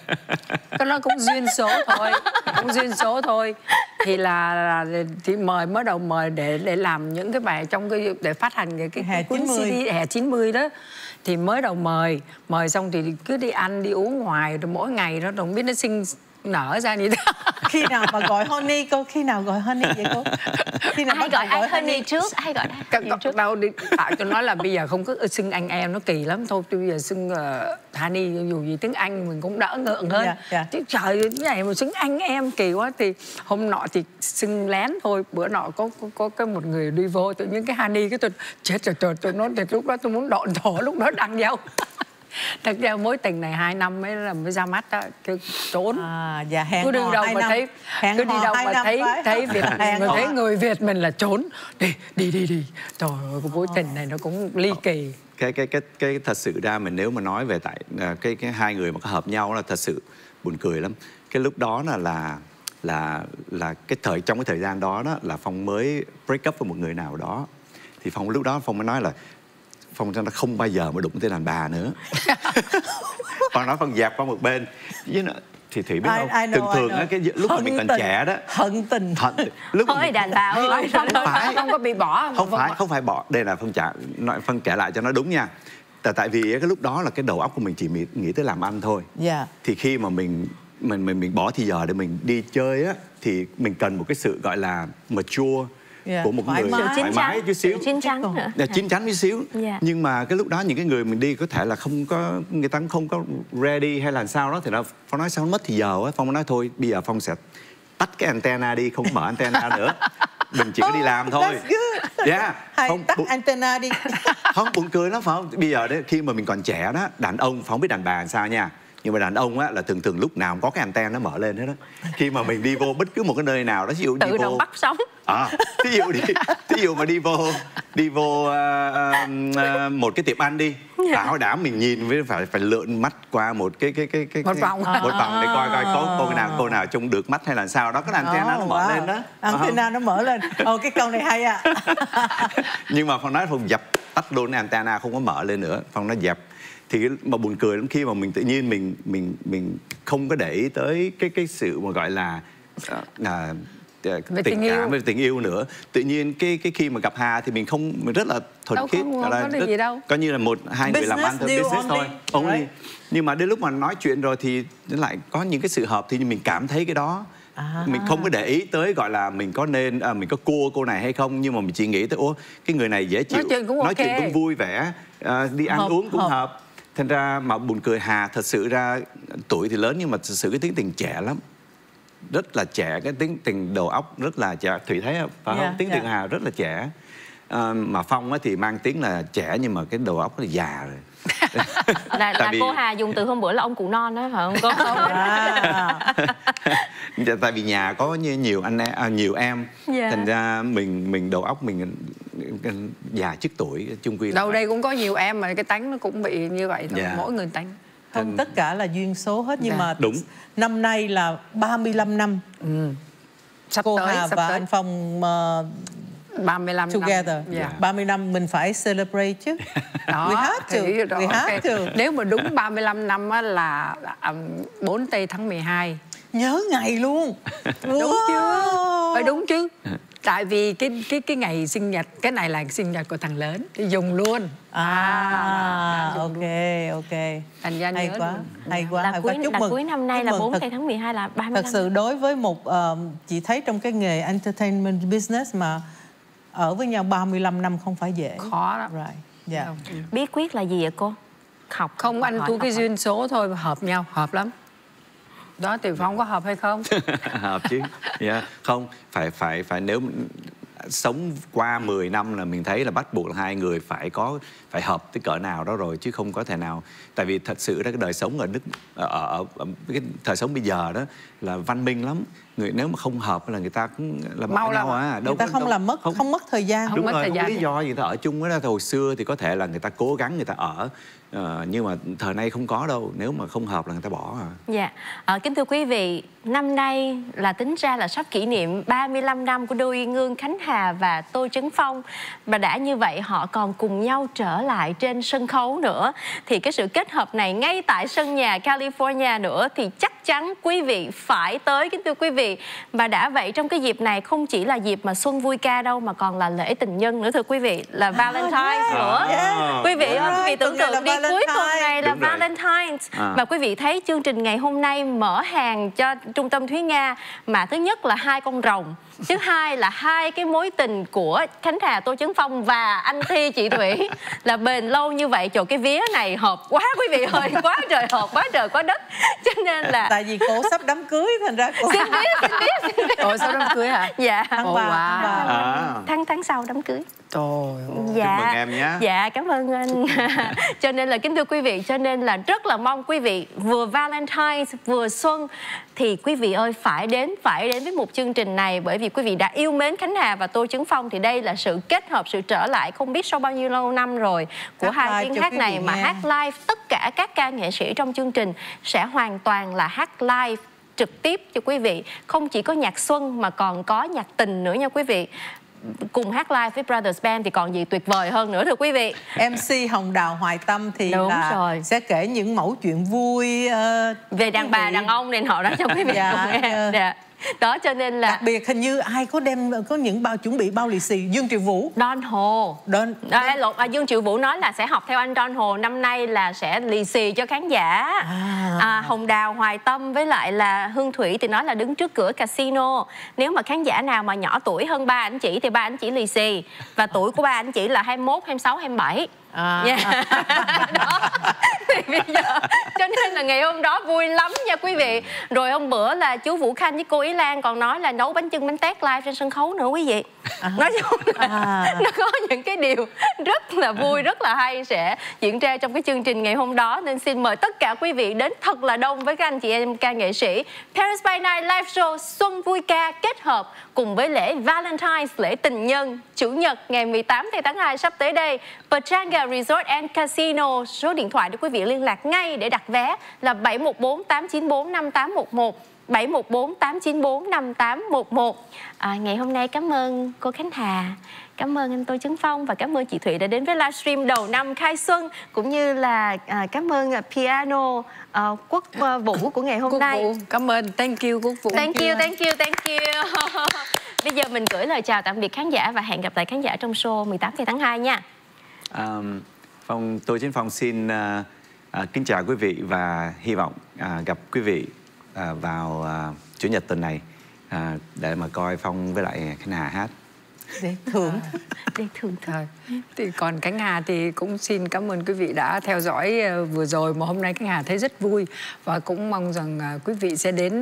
cái nó cũng duyên số thôi, cũng duyên số thôi. Thì là, là thì mời mới đầu mời để để làm những cái bài trong cái để phát hành cái cái, Hè cái cuốn chín mươi. xê đê hè chín mươi đó. Thì mới đầu mời mời xong thì cứ đi ăn đi uống ngoài, rồi mỗi ngày đó không biết nó sinh nở ra như thế. Khi nào mà gọi Honey cô? Khi nào gọi Honey vậy cô? Khi nào Ai bắt đầu gọi ai Honey trước, ai gọi ai Các cậu đâu đi tại tôi nói là bây giờ không có xưng anh em nó kỳ lắm, thôi tôi bây giờ xưng uh, Honey, dù gì tiếng Anh mình cũng đỡ ngượng hơn. Dạ, dạ. Chứ trời cái này mà xưng anh em kỳ quá. Thì hôm nọ thì xưng lén thôi, bữa nọ có có, có cái một người đi vô tự nhiên cái Honey, cái tôi chết rồi, tôi tôi nói thì lúc đó tôi muốn độn thổ, lúc đó đang nhau. Thật ra mối tình này hai năm mới là mới ra mắt đó, cứ trốn. À, dạ hẹn Cứ đi hò đâu hai mà năm. thấy Hẹn cứ đi hò đâu hai mà năm thấy phải. thấy Việt Hẹn mà hò. thấy người Việt mình là trốn đi đi đi đi. Trời ơi, cái mối tình này nó cũng ly kỳ. Cái cái cái cái thật sự ra mình nếu mà nói về tại à, cái cái hai người mà có hợp nhau là thật sự buồn cười lắm. Cái lúc đó là là là là cái thời trong cái thời gian đó đó là Phong mới break up với một người nào đó, thì Phong lúc đó Phong mới nói là Phong nó không bao giờ mà đụng tới đàn bà nữa. Phong nói Phong dẹp qua một bên. Với nó, thì Thủy biết I- không? I know, thường I thường know. á, cái lúc mà Hận mình còn tình. trẻ đó, Hận tình. hận lúc mà Thôi mình- đàn bà ơi, Không, không phải. không có bị bỏ. không phải không phải bỏ, đây là Phong trả nói Phong kể lại cho nó đúng nha. Tại tại vì cái lúc đó là cái đầu óc của mình chỉ nghĩ, nghĩ tới làm ăn thôi. Dạ. Thì khi mà mình mình mình mình bỏ thì giờ để mình đi chơi á, thì mình cần một cái sự gọi là mature Dạ, của một thoải người mái. Sự thoải chín mái chắn, chút xíu. sự chín chắn nữa. Là chín chắn chút xíu. Dạ. Nhưng mà cái lúc đó những cái người mình đi có thể là không có, người ta không có ready hay là sao đó, thì nó Phong nói sao nó mất thì giờ á. Phong nói thôi bây giờ Phong sẽ tắt cái antenna đi, không mở antenna nữa, mình chỉ có đi làm thôi. That's good. Yeah. Hay Không, tắt bu- antenna đi. không buồn cười lắm phải không? Bây giờ đấy, khi mà mình còn trẻ đó, đàn ông Phong biết đàn bà làm sao nha, nhưng mà đàn ông á là thường thường lúc nào cũng có cái anten nó mở lên hết đó. Khi mà mình đi vô bất cứ một cái nơi nào đó, ví dụ đi Tự vô động bắt sóng. à, ví dụ đi ví dụ mà đi vô đi vô uh, uh, một cái tiệm ăn đi, bảo đảm mình nhìn với phải phải lượn mắt qua một cái cái cái cái Một cái- vòng. một vòng để coi coi có cô nào cô nào trông được mắt hay là sao đó, cái antenna nó Oh, mở wow. lên đó. Antenna nó mở lên. Ồ, cái câu này hay à. Nhưng mà Phong nói Phong dập tắt luôn cái antenna, không có mở lên nữa. Phong nói dẹp. Thì cái, mà buồn cười lắm khi mà mình tự nhiên mình mình mình không có để ý tới cái cái sự mà gọi là à, à, Về tình tình yêu. cảm với tình yêu nữa. Tự nhiên cái cái khi mà gặp Hà thì mình không, mình rất là thuần Đâu khiết, không- gọi là không có rất- gì đâu. coi như là một hai người làm Business ăn thôi, deal business only, thôi, only. right? Nhưng mà đến lúc mà nói chuyện rồi thì nó lại có những cái sự hợp, thì mình cảm thấy cái đó. À. Mình không có để ý tới gọi là mình có nên à, mình có cua cô này hay không, nhưng mà mình chỉ nghĩ tới ủa cái người này dễ chịu, Nói chuyện cũng nói ok. chuyện cũng vui vẻ, à, đi ăn Hợp, uống cũng hợp. hợp. Thành ra mà buồn cười, Hà thật sự ra tuổi thì lớn nhưng mà thật sự cái tính tình trẻ lắm, rất là trẻ, cái tính tình đầu óc rất là trẻ. Thủy thấy không? Phải Dạ, không? Tính dạ. tình Hà rất là trẻ. À, mà Phong á thì mang tiếng là trẻ nhưng mà cái đầu óc nó già rồi. là là vì... cô Hà dùng từ hôm bữa là ông cụ non đó phải không cô? À. Tại vì nhà có nhiều anh em, à, nhiều em, Dạ. thành ra mình mình đầu óc mình già trước tuổi chung quy. Đâu đây cũng có nhiều em mà cái tánh nó cũng bị như vậy thôi, Dạ. mỗi người tánh. Không, tất cả là duyên số hết, nhưng Dạ. mà Đúng. năm nay là ba mươi lăm năm. Ừ. Sắp Cô tới, Hà sắp và tới. anh Phong uh, ba mươi lăm together. năm. Dạ. ba mươi năm mình phải celebrate chứ. Đó, We have to. thì đó, We have okay. to. Nếu mà đúng ba mươi lăm năm á là um, bốn tây tháng mười hai. Nhớ ngày luôn. Đúng Wow. chưa? Phải đúng chứ. Tại vì cái cái cái ngày sinh nhật, cái này là sinh nhật của thằng lớn thì dùng luôn. À, dùng ok, luôn. ok. Thành ra Hay nhớ quá, luôn. hay quá, Là hay cuối quá. Chúc là mừng. cuối năm nay Chúc là mừng. bốn Thật- tây tháng mười hai là ba mươi lăm. Thật sự đối với một uh, chị thấy trong cái nghề entertainment business mà ở với nhau ba mươi lăm năm không phải dễ. Khó lắm. Right. Dạ. Không. Bí quyết là gì vậy cô? Học Không, học, anh hỏi, thu học, cái hỏi. duyên số thôi, hợp nhau, hợp lắm. Đó thì Phong có hợp hay không? Hợp chứ. Yeah. Không, phải phải phải nếu sống qua mười năm là mình thấy là bắt buộc là hai người phải có phải hợp tới cỡ nào đó rồi, chứ không có thể nào. Tại vì thật sự đó, cái đời sống ở Đức ở, ở, ở cái thời sống bây giờ đó là văn minh lắm. Người nếu mà không hợp là người ta cũng là Mau lắm. à. Người ta không làm mất, không, không mất thời gian. Không Đúng mất rồi, thời không gian. có lý do gì người ta ở chung với đó. Hồi xưa thì có thể là người ta cố gắng người ta ở, ờ, nhưng mà thời nay không có đâu. Nếu mà không hợp là người ta bỏ à. Dạ, à, kính thưa quý vị, năm nay là tính ra là sắp kỷ niệm ba mươi lăm năm của đôi uyên ương Khánh Hà và Tô Trấn Phong. Và đã như vậy họ còn cùng nhau trở lại trên sân khấu nữa. Thì cái sự kết hợp này ngay tại sân nhà California nữa thì chắc chắn quý vị phải tới, kính thưa quý vị. Và đã vậy trong cái dịp này không chỉ là dịp mà xuân vui ca đâu, mà còn là lễ tình nhân nữa thưa quý vị, là Valentine's yeah. nữa. Yeah. Quý vị ơi, quý vị Right, tưởng tuần này tượng đi, là cuối tuần Valentine. này là Đúng rồi. Valentine's. À. Và quý vị thấy chương trình ngày hôm nay mở hàng cho Trung tâm Thúy Nga mà thứ nhất là hai con rồng, thứ hai là hai cái mối tình của Khánh Hà, Tô Trấn Phong và anh Thi, chị Thủy là bền lâu như vậy. Trời, cái vía này hợp quá quý vị ơi, quá trời hợp, quá trời quá đất. Cho nên là Tại vì cô sắp đám cưới thành ra cô xin biết, xin biết, xin biết. Ồ, sao đám cưới hả? Dạ, tháng Ồ, ba, wow. tháng ba. À. tháng tháng sau đám cưới. Trời ơi. Dạ, mừng em nhé. Dạ, cảm ơn anh. Cho nên là kính thưa quý vị, cho nên là rất là mong quý vị vừa Valentine vừa xuân thì quý vị ơi phải đến, phải đến với một chương trình này, bởi vì quý vị đã yêu mến Khánh Hà và Tô Trấn Phong thì đây là sự kết hợp, sự trở lại không biết sau bao nhiêu lâu năm rồi của Hát hai live tiếng cho hát quý này vị mà nghe. hát live. Tất cả các ca nghệ sĩ trong chương trình sẽ hoàn toàn là hát live trực tiếp cho quý vị, không chỉ có nhạc xuân mà còn có nhạc tình nữa nha quý vị. Cùng hát live với Brothers Band thì còn gì tuyệt vời hơn nữa thưa quý vị. em xê Hồng Đào Hoài Tâm thì Đúng là rồi. sẽ kể những mẫu chuyện vui uh, Về đàn bà, đàn ông này nọ đó cho quý vị Dạ, cùng nghe. dạ. Dạ. Đó cho nên là đặc biệt hình như ai có đem có những bao chuẩn bị bao lì xì. Dương Triệu Vũ Don Hồ. Don, À, lộn, à, Dương Triệu Vũ nói là sẽ học theo anh Don Hồ, năm nay là sẽ lì xì cho khán giả. À. À, Hồng Đào, Hoài Tâm với lại là Hương Thủy thì nói là đứng trước cửa casino. Nếu mà khán giả nào mà nhỏ tuổi hơn ba anh chị thì ba anh chị lì xì. Và tuổi của ba anh chị là hai mươi mốt, hai mươi sáu, hai mươi bảy. À. Yeah. Đó. Thì bây giờ cho nên là ngày hôm đó vui lắm nha quý vị. Rồi hôm bữa là chú Vũ Khanh với cô Ý Lan còn nói là nấu bánh chưng bánh tét live trên sân khấu nữa quý vị. À. Nói chung là À. nó có những cái điều rất là vui, rất là hay sẽ diễn ra trong cái chương trình ngày hôm đó. Nên xin mời tất cả quý vị đến thật là đông với các anh chị em ca nghệ sĩ. Paris by Night live show xuân vui ca kết hợp cùng với lễ Valentine's, lễ tình nhân, Chủ nhật ngày mười tám tháng hai sắp tới đây. Pechanga Resort and Casino. Số điện thoại để quý vị liên lạc ngay để đặt vé là bảy một bốn tám chín bốn năm tám một một, bảy một bốn tám chín bốn năm tám một một. À, ngày hôm nay cảm ơn cô Khánh Hà, cảm ơn anh Tô Trấn Phong và cảm ơn chị Thủy đã đến với livestream đầu năm khai xuân, cũng như là à, cảm ơn uh, piano uh, Quốc uh, Vũ của ngày hôm Quốc nay. Vũ. Cảm ơn, thank you Quốc Vũ. Thank you, thank you, thank you. Bây giờ mình gửi lời chào tạm biệt khán giả và hẹn gặp lại khán giả trong show mười tám tháng hai nha. Um, Phong, Tô Trấn Phong xin uh, uh, kính chào quý vị và hy vọng uh, gặp quý vị uh, vào uh, Chủ nhật tuần này uh, để mà coi Phong với lại Khánh Hà hát. để thưởng. Để thưởng thức. Thôi. Thì còn Khánh Hà thì cũng xin cảm ơn quý vị đã theo dõi uh, vừa rồi, mà hôm nay Khánh Hà thấy rất vui và cũng mong rằng uh, quý vị sẽ đến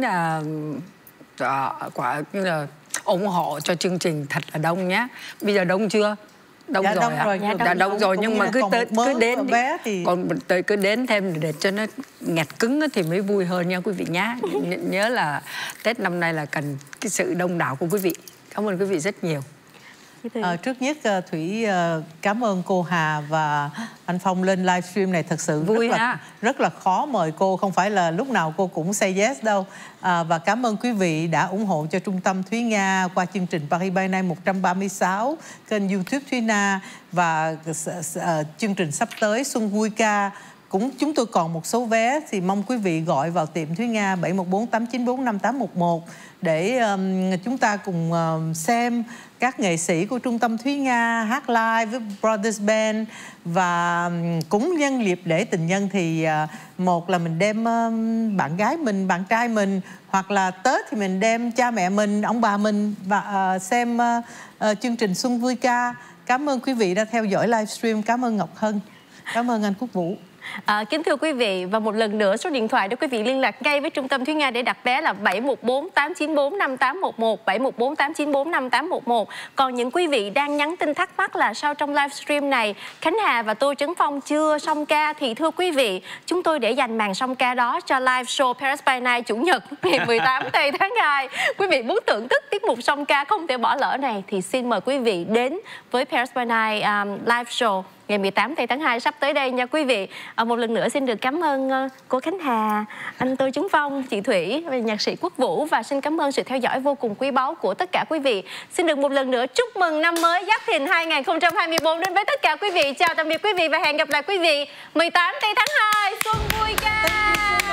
uh, uh, quả như là ủng hộ cho chương trình thật là đông nhé. Bây giờ đông chưa? đông Dạ, rồi, đông ạ. rồi, Dạ, đông đông rồi. rồi Cũng nhưng như mà là cứ còn tới một mớ cứ đến vé thì- còn tới cứ đến thêm để cho nó nghẹt cứng á thì mới vui hơn nha quý vị nhá. Nh- nhớ là Tết năm nay là cần cái sự đông đảo của quý vị. Cảm ơn quý vị rất nhiều. À, trước nhất uh, Thủy uh, cảm ơn cô Hà và anh Phong lên livestream này, thật sự Vui rất là ha. rất là khó mời cô, không phải là lúc nào cô cũng say yes đâu. À, và cảm ơn quý vị đã ủng hộ cho Trung tâm Thúy Nga qua chương trình Paris by Night một trăm ba mươi sáu, kênh YouTube Thúy Na và uh, chương trình sắp tới Xuân Vui Ca. Cũng chúng tôi còn một số vé thì mong quý vị gọi vào tiệm Thúy Nga bảy một bốn tám chín bốn năm tám một một để um, chúng ta cùng um, xem các nghệ sĩ của Trung tâm Thúy Nga hát live với Brothers Band. Và um, cũng nhân dịp lễ tình nhân thì uh, một là mình đem um, bạn gái mình, bạn trai mình, hoặc là Tết thì mình đem cha mẹ mình, ông bà mình và uh, xem uh, uh, chương trình Xuân Vui Ca. Cảm ơn quý vị đã theo dõi livestream. Cảm ơn Ngọc Hân. Cảm ơn anh Quốc Vũ. À, kính thưa quý vị, và một lần nữa số điện thoại để quý vị liên lạc ngay với Trung tâm Thúy Nga để đặt vé là bảy một bốn tám chín bốn năm tám một một, bảy một bốn tám chín bốn năm tám một một. Còn những quý vị đang nhắn tin thắc mắc là sao trong livestream này Khánh Hà và Tô Trấn Phong chưa song ca, thì thưa quý vị, chúng tôi để dành màn song ca đó cho live show Paris by Night Chủ nhật ngày mười tám tây tháng hai. Quý vị muốn thưởng thức tiết mục song ca không thể bỏ lỡ này thì xin mời quý vị đến với Paris by Night um, live show ngày mười tám tây tháng hai sắp tới đây nha quý vị. À, một lần nữa xin được cảm ơn uh, cô Khánh Hà, anh Tô Trấn Phong, chị Thủy và nhạc sĩ Quốc Vũ, và xin cảm ơn sự theo dõi vô cùng quý báu của tất cả quý vị. Xin được một lần nữa chúc mừng năm mới Giáp Thìn hai nghìn không trăm hai mươi tư đến với tất cả quý vị. Chào tạm biệt quý vị và hẹn gặp lại quý vị mười tám tây tháng hai Xuân Vui Ca.